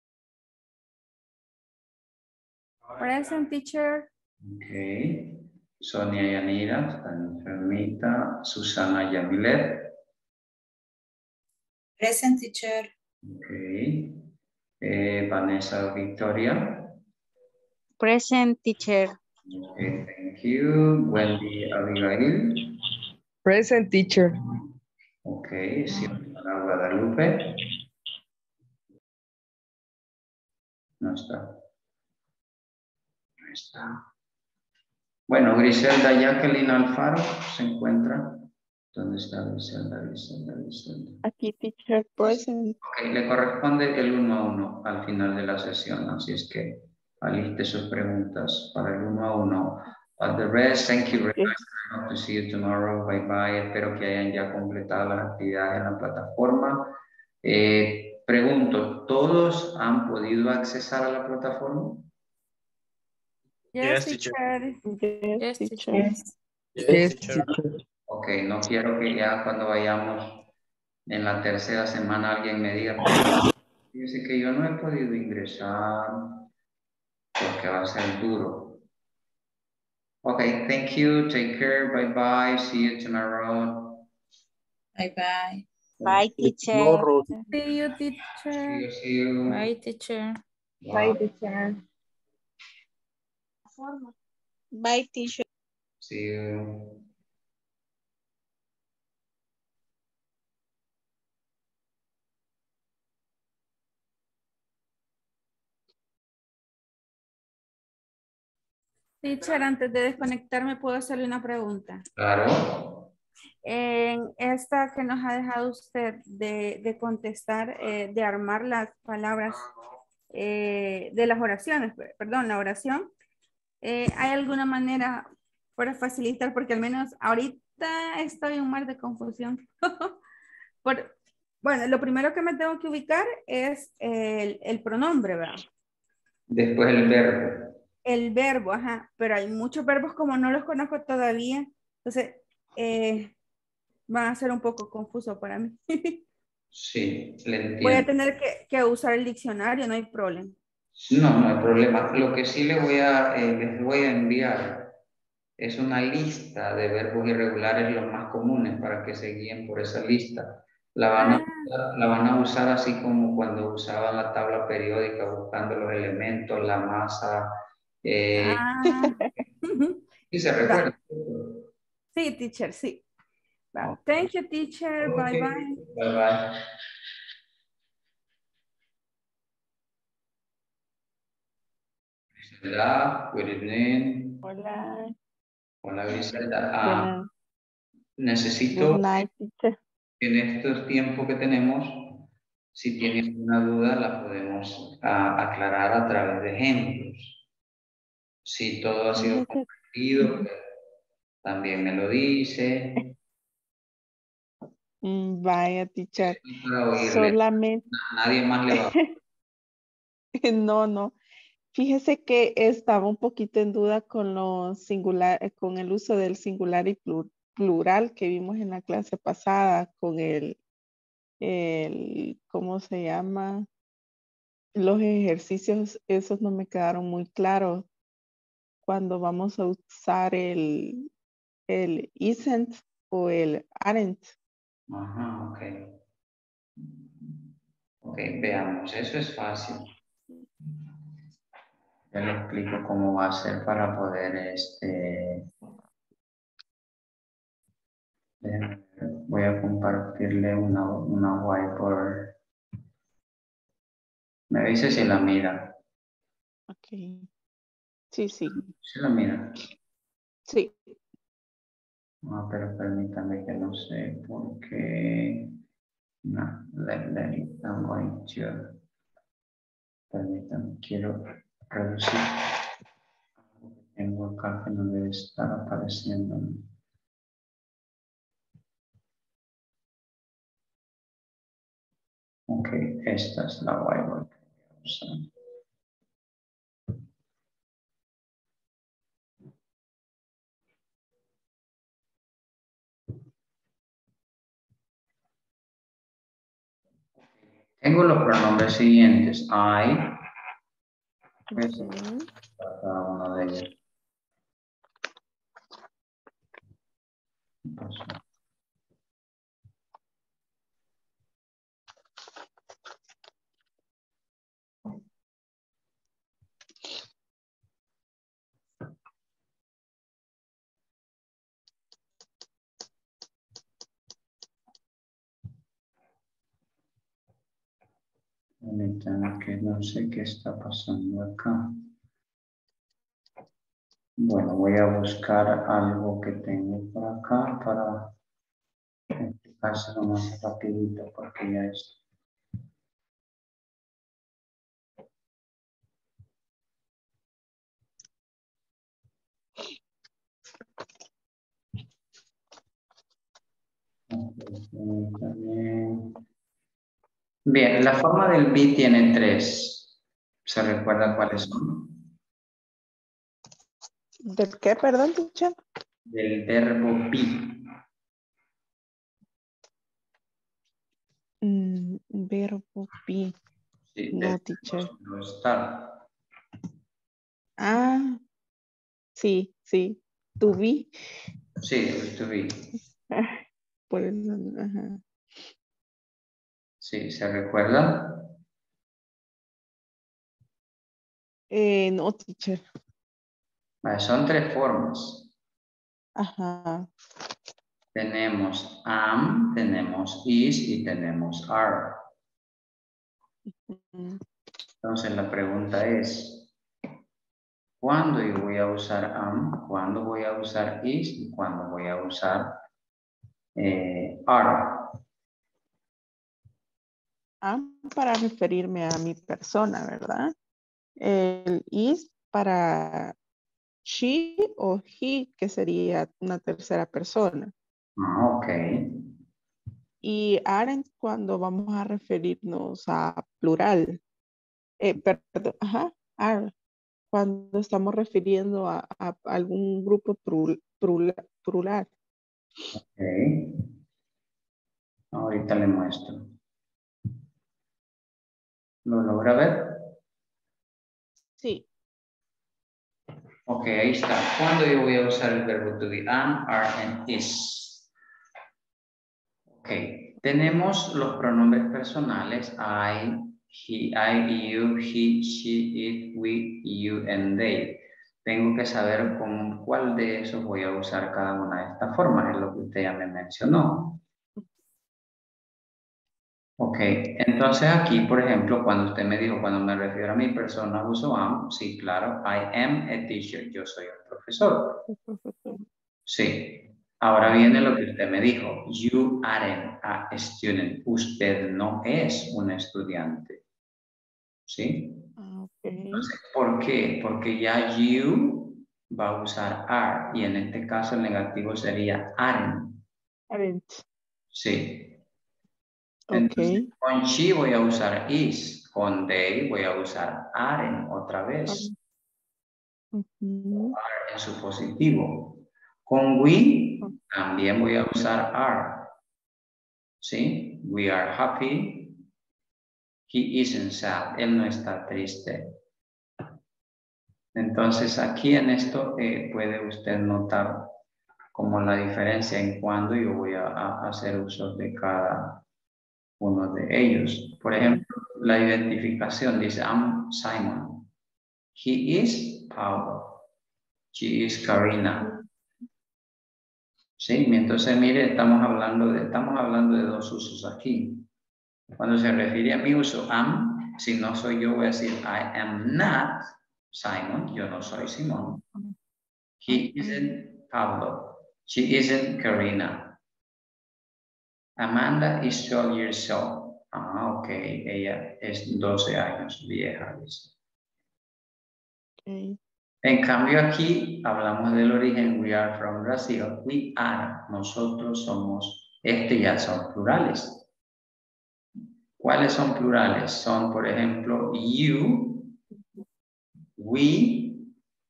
Present, teacher. Ok. Sonia Yanira, está enfermita. Susana Yamilet. Present, teacher. Ok. Vanessa Victoria. Present, teacher. Okay, thank you. Wendy Abigail. Present, teacher. Ok, Xiomara Guadalupe. No está. No está. Bueno, Griselda Jacqueline Alfaro se encuentra. ¿Dónde está Griselda? Aquí, teacher, present. Ok, le corresponde el 1 a 1 al final de la sesión, así es que aliste sus preguntas para el 1 a 1. The rest, thank you very much. I hope to see you tomorrow. Bye bye. Espero que hayan ya completado las actividades en la plataforma. Pregunto, ¿todos han podido accesar a la plataforma? Yes, teacher. Yes, teacher. Yes, teacher. Ok, no quiero que ya cuando vayamos en la tercera semana alguien me diga, fíjese que yo no he podido ingresar porque va a ser duro. Ok, thank you, take care, bye bye, see you tomorrow. Bye bye. Bye, teacher. Tomorrow. See you, teacher. See you. Bye, teacher. Bye, teacher. Bye, teacher. See you. Teacher, antes de desconectarme, ¿puedo hacerle una pregunta? Claro. En esta que nos ha dejado usted de contestar, de armar las palabras de las oraciones, perdón, la oración, ¿hay alguna manera para facilitar? Porque al menos ahorita estoy en un mar de confusión. Bueno, lo primero que me tengo que ubicar es el pronombre, ¿verdad? Después el verbo. El verbo, ajá, pero hay muchos verbos como no los conozco todavía, entonces van a ser un poco confuso para mí. Sí, le entiendo. Voy a tener que usar el diccionario, no hay problema. No, no hay problema. Lo que sí les voy a enviar es una lista de verbos irregulares los más comunes para que se guíen por esa lista. La van a usar así como cuando usaban la tabla periódica buscando los elementos, la masa. Sí, se recuerda. Sí, teacher, sí. Va. Thank you, teacher. Bye, bye. Bye, bye. Griselda, good evening. Hola. Hola, Griselda. Buenas. Necesito, Good night, teacher. en estos tiempos que tenemos, si tienes una duda, la podemos aclarar a través de ejemplos. Si todo ha sido Fíjese. comprendido, pues, también me lo dice. Vaya, teacher. Para oírle. Solamente. Nadie más le va. No, no. Fíjese que estaba un poquito en duda con los singular, con el uso del singular y plural que vimos en la clase pasada, con el ¿cómo se llama? Los ejercicios, esos no me quedaron muy claros. Cuando vamos a usar el isn't o el aren't. Ajá, ok. Ok, veamos, eso es fácil. Ya le explico cómo va a ser para poder, voy a compartirle una whiteboard. Me dice si la mira. Ok. Sí, sí. ¿Sí la mira? Sí. No, pero permítame que no sé por qué. No, let it, I'm going to. Permítame, quiero reducir. Tengo acá que no debe estar apareciendo. Ok, esta es la whiteboard que voy a usar. Tengo los pronombres siguientes. I. Pues, cada uno de ellos. Entonces, permítanme que no sé qué está pasando acá. Bueno, voy a buscar algo que tengo por acá para explicárselo más rapidito porque ya es. Bien, la forma del be tiene tres. ¿Se recuerda cuáles son? ¿Del qué, perdón, teacher? Del verbo be. Verbo be. Sí, No, teacher. no está. Ah, sí, sí. To be. Sí, to be. Por eso, ajá. Sí, ¿se recuerda? No, teacher. Son tres formas. Ajá. Tenemos am, tenemos is y tenemos are. Entonces la pregunta es, ¿cuándo yo voy a usar am? ¿Cuándo voy a usar is? ¿Y cuándo voy a usar are? Am para referirme a mi persona, ¿verdad? El is para she o he, que sería una tercera persona. Ah, ok. Y aren't cuando vamos a referirnos a plural. Perdón, ajá, are. Cuando estamos refiriendo a algún grupo plural. Ok. Ahorita le muestro. ¿Lo logra ver? Sí. Ok, ahí está. ¿Cuándo yo voy a usar el verbo to be? Am, are, and is. Ok. Tenemos los pronombres personales. I, he, you, he, she, it, we, you, and they. tengo que saber con cuál de esos voy a usar cada una de estas formas, es lo que usted ya me mencionó. Ok, entonces aquí, por ejemplo, cuando usted me dijo, cuando me refiero a mi persona, uso am, sí, claro, I am a teacher, yo soy un profesor. Sí, ahora viene lo que usted me dijo, you aren't a student, usted no es un estudiante. ¿Sí? Entonces, ¿por qué? Porque ya you va a usar are y en este caso el negativo sería aren't. Sí. Entonces, con she voy a usar is, con they voy a usar aren't otra vez. Are en su positivo. Con we también voy a usar are. ¿Sí? We are happy. He isn't sad. Él no está triste. Entonces aquí en esto puede usted notar como la diferencia en cuando yo voy a hacer uso de cada uno de ellos. Por ejemplo, la identificación dice I'm Simon. He is Paulo. She is Karina. Sí, entonces mire, estamos hablando de dos usos aquí. Cuando se refiere a mi uso am, si no soy yo voy a decir I am not Simon, yo no soy Simón. He isn't Pablo. She isn't Karina. Amanda is 12 years old. Ah, ok, ella es 12 años vieja. En cambio aquí hablamos del origen, we are from Brazil. We are, nosotros somos, ya son plurales. ¿Cuáles son plurales? Son, por ejemplo, you, we,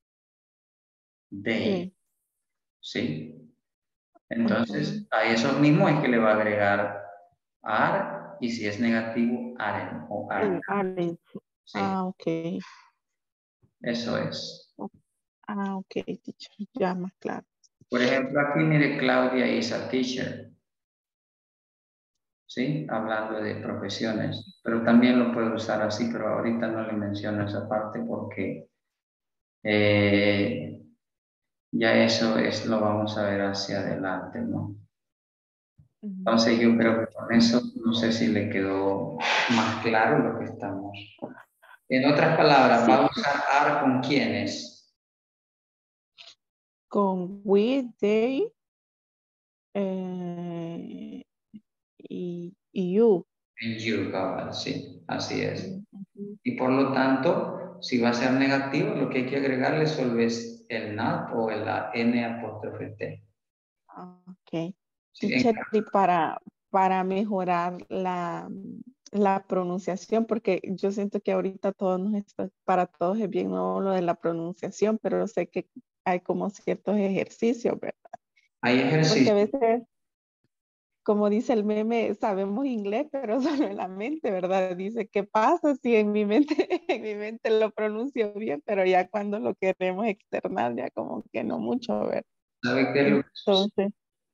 they. ¿Sí? Entonces, a esos mismos es que le va a agregar are y si es negativo, aren o are. Sí. Ah, ok. Eso es. Ah, ok, teacher. Ya más claro. Por ejemplo, aquí mire, Claudia is a teacher. ¿Sí? Hablando de profesiones. Pero también lo puedo usar así, pero ahorita no le menciono esa parte porque ya eso lo vamos a ver hacia adelante, ¿no? Entonces yo creo que con eso, no sé si le quedó más claro lo que estamos. En otras palabras, ¿va a usar are con quiénes? Con we, they, y you. En you, cabal, sí, así es. Y por lo tanto, si va a ser negativo, lo que hay que agregarle solo es el not o la n apóstrofe t. Ok. Sí, Teacher, y para mejorar la pronunciación, porque yo siento que ahorita para todos es bien nuevo lo de la pronunciación, pero sé que hay como ciertos ejercicios, ¿verdad? Hay ejercicios. Porque a veces, como dice el meme, sabemos inglés, pero solo en la mente, ¿verdad? Dice, ¿qué pasa si en mi mente lo pronuncio bien, pero ya cuando lo queremos externar, ya como que no mucho, ¿verdad? ¿Sabe qué es lo que Entonces,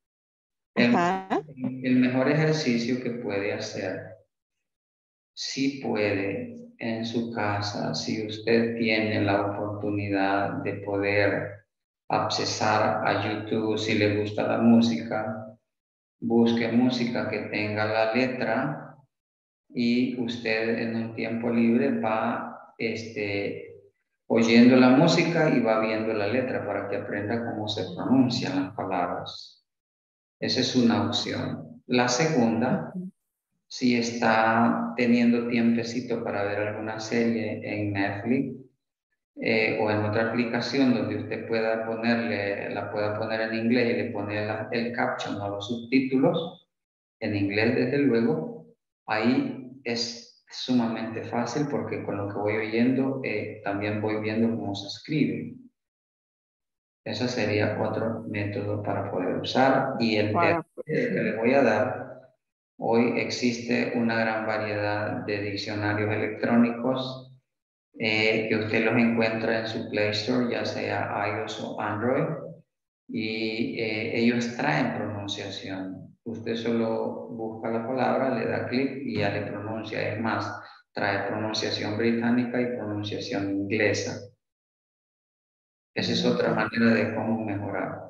el mejor ejercicio que puede hacer, si puede en su casa, si usted tiene la oportunidad de poder accesar a YouTube, si le gusta la música, busque música que tenga la letra y usted en un tiempo libre va oyendo la música y va viendo la letra para que aprenda cómo se pronuncian las palabras. Esa es una opción. La segunda, si está teniendo tiempecito para ver alguna serie en Netflix o en otra aplicación donde usted pueda la pueda poner en inglés y le pone el caption o los subtítulos, en inglés desde luego, ahí es sumamente fácil porque con lo que voy oyendo también voy viendo cómo se escribe. Ese sería otro método para poder usar. Y el tercero que le voy a dar, hoy existe una gran variedad de diccionarios electrónicos que usted los encuentra en su Play Store, ya sea iOS o Android, y ellos traen pronunciación. Usted solo busca la palabra, le da clic y ya le pronuncia. Es más, trae pronunciación británica y pronunciación inglesa. Esa es otra manera de cómo mejorar.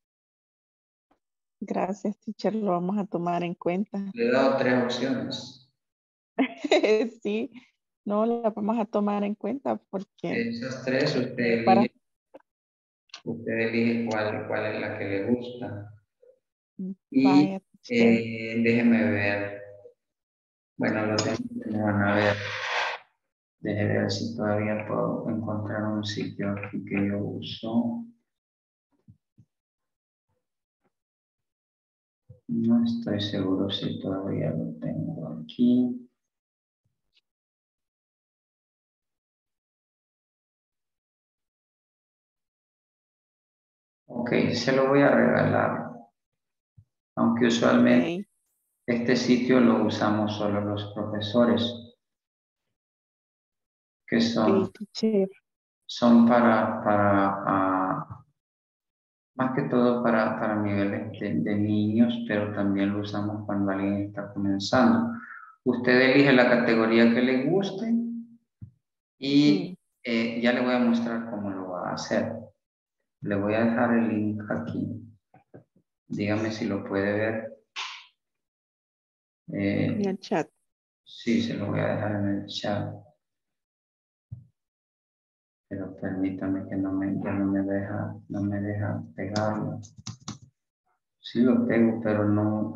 Gracias, teacher, lo vamos a tomar en cuenta. Le he dado 3 opciones. Sí, no, la vamos a tomar en cuenta porque Esas 3 usted elige cuál es la que le gusta. Y vaya, teacher. déjeme ver. Bueno, los demás me van a ver. Déjeme ver si todavía puedo encontrar un sitio aquí que yo uso. No estoy seguro si todavía lo tengo aquí. Ok, se lo voy a regalar. Aunque usualmente este sitio lo usamos solo los profesores. Que son para más que todo para niveles de niños, pero también lo usamos cuando alguien está comenzando. Usted elige la categoría que le guste y ya le voy a mostrar cómo lo va a hacer. Le voy a dejar el link aquí. Dígame si lo puede ver. En el chat. Sí, se lo voy a dejar en el chat. Pero permítame que ya no me deja pegarlo. Sí lo pego, pero no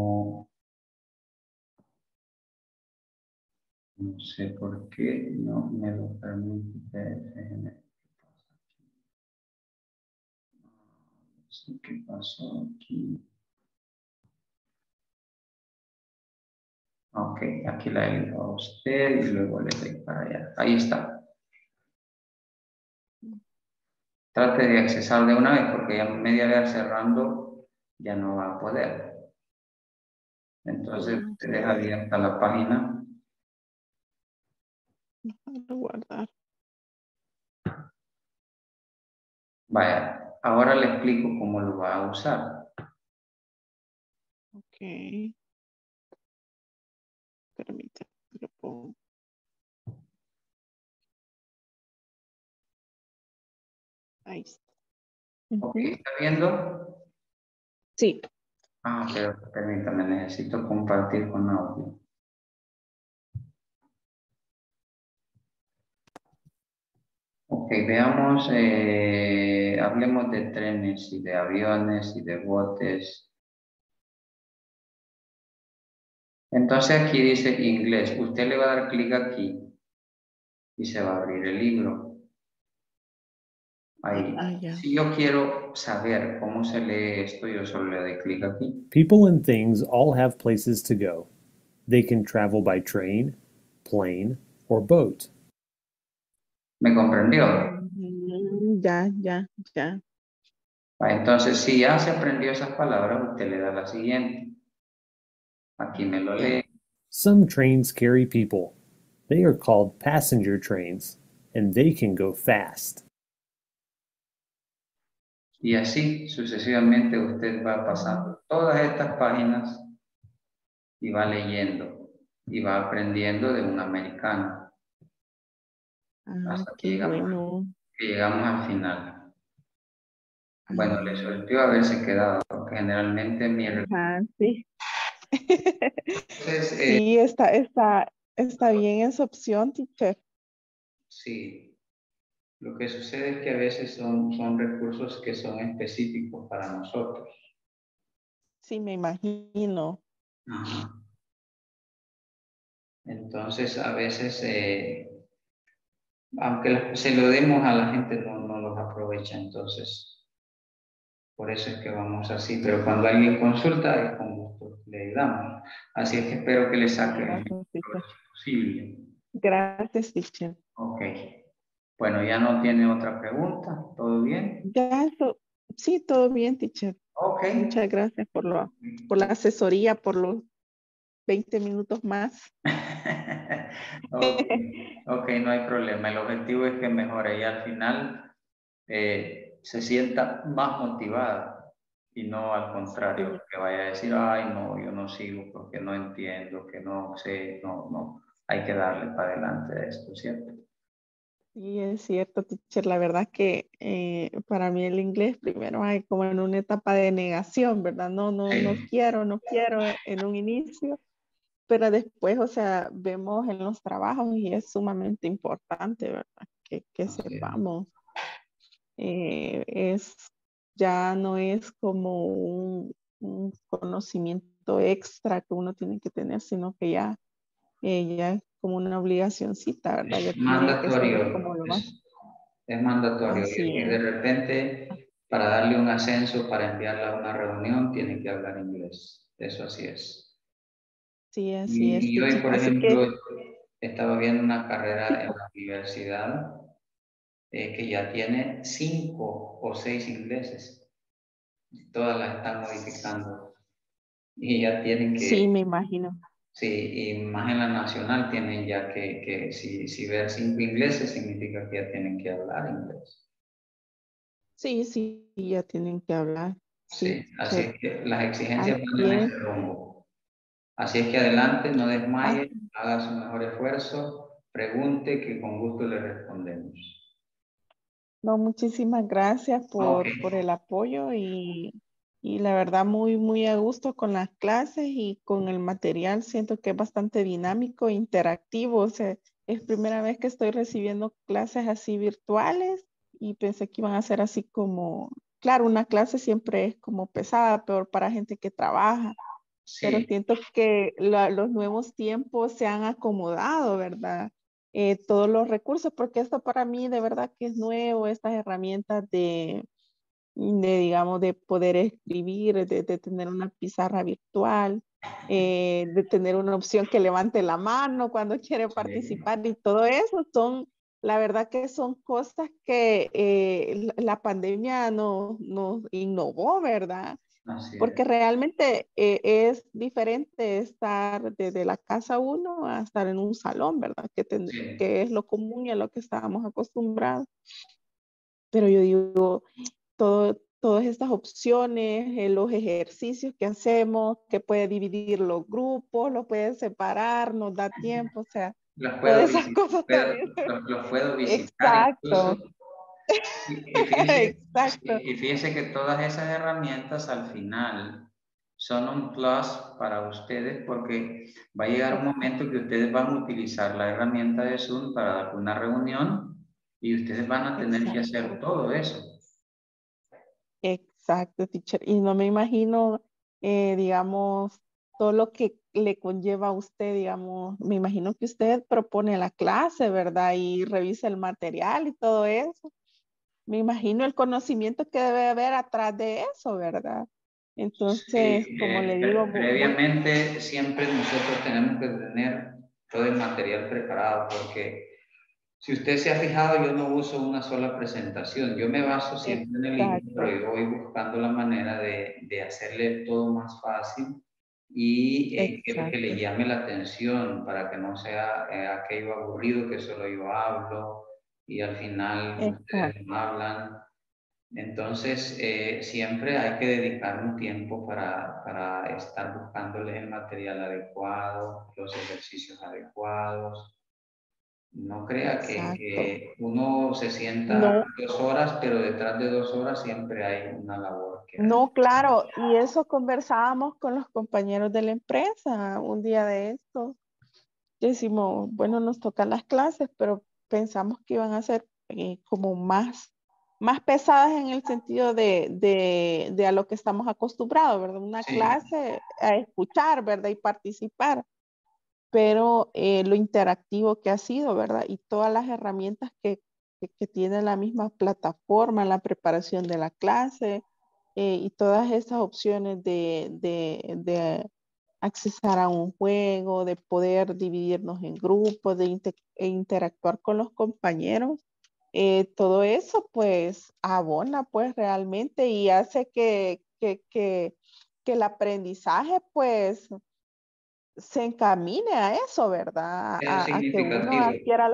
sé por qué no me lo permite. Déjeme. No sé qué pasó aquí. Ok, aquí la elijo a usted y luego le doy para allá. Ahí está. Trate de accesar de una vez porque ya media vez cerrando ya no va a poder. Entonces usted deja abierta la página. Déjalo guardar. Vaya, ahora le explico cómo lo va a usar. Ok. Permítame, lo pongo. Ahí está. Ok, ¿está viendo? Sí. Ah, pero permítame, necesito compartir con audio. Ok, veamos, hablemos de trenes y de aviones y de botes. Entonces aquí dice inglés. Usted le va a dar clic aquí y se va a abrir el libro. Ahí. Si yo quiero saber cómo se lee esto, yo solo le doy clic aquí. People and things all have places to go. They can travel by train, plane, or boat. ¿Me comprendió? Ya. Entonces, si ya se aprendió esas palabras, usted le da la siguiente. Aquí me lo lee. Some trains carry people. They are called passenger trains, and they can go fast. Y así sucesivamente usted va pasando todas estas páginas y va leyendo y va aprendiendo de un americano. Hasta que llegamos al final. Bueno, le soltó haberse quedado, porque generalmente mi... Sí. Entonces, Sí, está bien esa opción, teacher. Sí. Lo que sucede es que a veces son recursos que son específicos para nosotros. Sí, me imagino. Ajá. Entonces, a veces, aunque se lo demos a la gente, no los aprovecha. Entonces, por eso es que vamos así. Pero cuando alguien consulta, es con gusto le ayudamos. Así es que espero que le saque el mejor posible. Gracias, teacher. Ok. Bueno, ya no tiene otra pregunta. ¿Todo bien? Ya, sí, todo bien, teacher. Ok. Muchas gracias por la asesoría, por los 20 minutos más. Ok, no hay problema. El objetivo es que mejore y al final se sienta más motivada y no al contrario, que vaya a decir, ay, no, yo no sigo porque no entiendo, que no sé, no. Hay que darle para adelante a esto, ¿cierto? Sí, es cierto, teacher. La verdad que para mí el inglés primero hay como en una etapa de negación, ¿verdad? No, no, no Sí, quiero, no quiero en un inicio, pero después, o sea, vemos en los trabajos y es sumamente importante, ¿verdad? Que así es. sepamos. Es, ya no es como un conocimiento extra que uno tiene que tener, sino que ya es como una obligacioncita, ¿verdad? Ya Es tendría que ser mandatorio, como lo más. es mandatorio. Así Y de es. repente, para darle un ascenso, para enviarla a una reunión, tiene que hablar inglés. Eso así es. Sí, así es, Y hoy, teacher. por Así que ejemplo, estaba viendo una carrera en la universidad que ya tiene 5 o 6 ingleses. Todas las están modificando. Y ya tienen sí, que, me imagino. sí, y más en la nacional tienen ya que si ver 5 ingleses significa que ya tienen que hablar inglés. Sí, sí, ya tienen que hablar. Sí, Sí, así es teacher. que las exigencias Así van en es. ese rumbo. Así es que adelante, no Ah, desmaye, haga su mejor esfuerzo, pregunte que con gusto le respondemos. no, muchísimas gracias Ok, por el apoyo y la verdad muy, muy a gusto con las clases y con el material. Siento que es bastante dinámico, interactivo. O sea, es primera vez que estoy recibiendo clases así virtuales y pensé que iban a ser así como, claro, una clase siempre es como pesada, peor para gente que trabaja, pero sí, siento que los nuevos tiempos se han acomodado, ¿verdad? Todos los recursos, porque esto para mí de verdad que es nuevo, estas herramientas digamos, de poder escribir, de tener una pizarra virtual, de tener una opción que levante la mano cuando quiere sí, participar y todo eso son, la verdad que son cosas que la pandemia nos innovó, ¿verdad? así es. Porque realmente es diferente estar desde la casa uno a estar en un salón, ¿verdad? Sí, Que es lo común y a lo que estábamos acostumbrados. Pero yo digo, todas estas opciones, los ejercicios que hacemos, que puede dividir los grupos, lo puede separar, nos da tiempo, o sea, los puedo, todas esas cosas también. los puedo visitar incluso. Exacto, Y fíjense, exacto, y fíjense que todas esas herramientas al final son un plus para ustedes porque va a llegar un momento que ustedes van a utilizar la herramienta de Zoom para dar una reunión y ustedes van a tener que exacto. hacer todo eso. Exacto, teacher. Y no me imagino, digamos, todo lo que le conlleva a usted, digamos, me imagino que usted propone la clase, ¿verdad? Y revisa el material y todo eso. Me imagino el conocimiento que debe haber atrás de eso, ¿verdad? Entonces, Sí, como le digo, previamente siempre nosotros tenemos que tener todo el material preparado porque si usted se ha fijado, yo no uso una sola presentación. Yo me baso siempre en el libro, pero exacto, yo voy buscando la manera de hacerle todo más fácil y que le exacto, llame la atención para que no sea aquello aburrido que solo yo hablo y al final ustedes exacto, no hablan. Entonces, siempre hay que dedicar un tiempo para estar buscándole el material adecuado, los ejercicios adecuados. No crea exacto. que uno se sienta No, 2 horas, pero detrás de 2 horas siempre hay una labor que hacer. no, claro, y eso conversábamos con los compañeros de la empresa un día de estos. Decimos, bueno, nos tocan las clases, pero pensamos que iban a ser como más pesadas en el sentido de a lo que estamos acostumbrados, ¿verdad? Una Sí, clase a escuchar, ¿verdad? Y participar, pero lo interactivo que ha sido, ¿verdad? Y todas las herramientas que tiene la misma plataforma, la preparación de la clase y todas esas opciones de accesar a un juego, de poder dividirnos en grupos, interactuar con los compañeros. Todo eso pues abona pues realmente y hace que el aprendizaje pues se encamine a eso, ¿verdad? es A que uno significativo.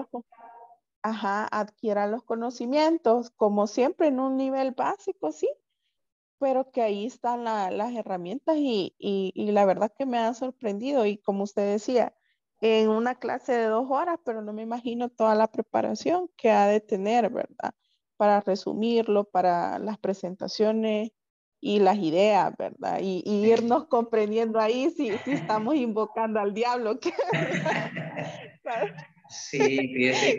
adquiera los conocimientos, como siempre en un nivel básico, sí, pero que ahí están las herramientas y la verdad que me ha sorprendido y como usted decía, en una clase de 2 horas, pero no me imagino toda la preparación que ha de tener, ¿verdad? Para resumirlo, para las presentaciones y las ideas, ¿verdad? Y irnos comprendiendo ahí si estamos invocando al diablo. Sí, fíjese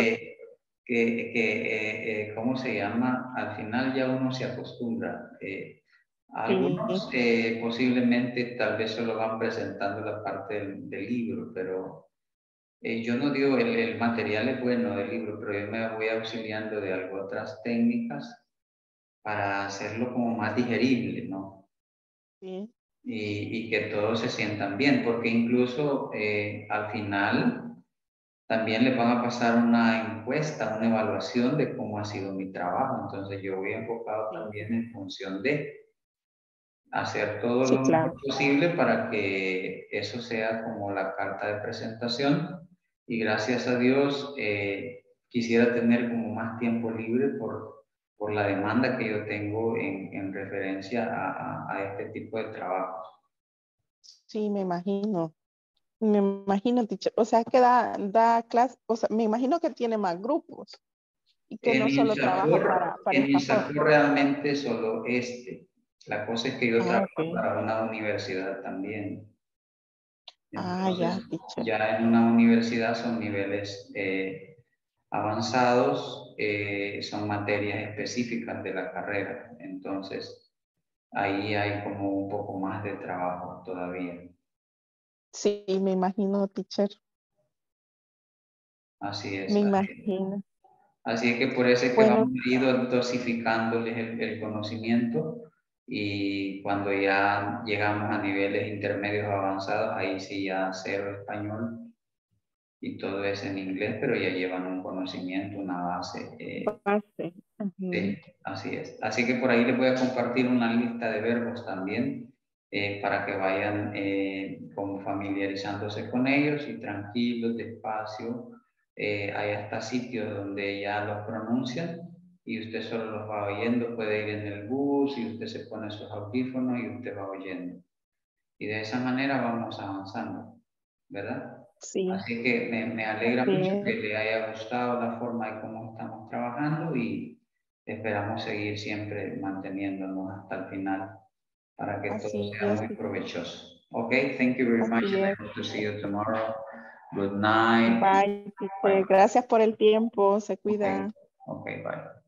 que ¿cómo se llama? Al final ya uno se acostumbra. Algunos posiblemente tal vez solo van presentando la parte del libro, pero yo no digo el material es bueno del libro, pero yo me voy auxiliando de algo, otras técnicas para hacerlo como más digerible, ¿no? Sí. Y que todos se sientan bien, porque incluso al final también les van a pasar una encuesta, una evaluación de cómo ha sido mi trabajo. Entonces yo voy enfocado también en función de hacer todo lo mejor posible para que eso sea como la carta de presentación. Y gracias a Dios quisiera tener como más tiempo libre por la demanda que yo tengo en referencia a este tipo de trabajos. Sí, me imagino. Me imagino, teacher. O sea, que da clase, o sea, me imagino que tiene más grupos y que no solo trabaja para en esta INSAFOR realmente solo este. La cosa es que yo trabajo para una universidad también. Entonces, ya en una universidad son niveles avanzados, son materias específicas de la carrera. Entonces, ahí hay como un poco más de trabajo todavía. Sí, me imagino, teacher. Así es. Me imagino. Así es que por eso es que vamos a ir dosificándoles el conocimiento y cuando ya llegamos a niveles intermedios avanzados, ahí sí ya cero español y todo es en inglés, pero ya llevan un conocimiento, una base. Sí, así es. Así que por ahí les voy a compartir una lista de verbos también para que vayan como familiarizándose con ellos y tranquilos, despacio. Hay hasta sitios donde ya los pronuncian y usted solo los va oyendo, puede ir en el bus y usted se pone sus audífonos y usted va oyendo. Y de esa manera vamos avanzando, ¿verdad? Sí. Así que me alegra mucho que le haya gustado la forma de cómo estamos trabajando y esperamos seguir siempre manteniéndonos hasta el final para que todo sea muy provechoso. Okay, thank you very much and I hope to see you tomorrow. Good night. Bye, teacher. Gracias por el tiempo. Se cuida. Okay, bye.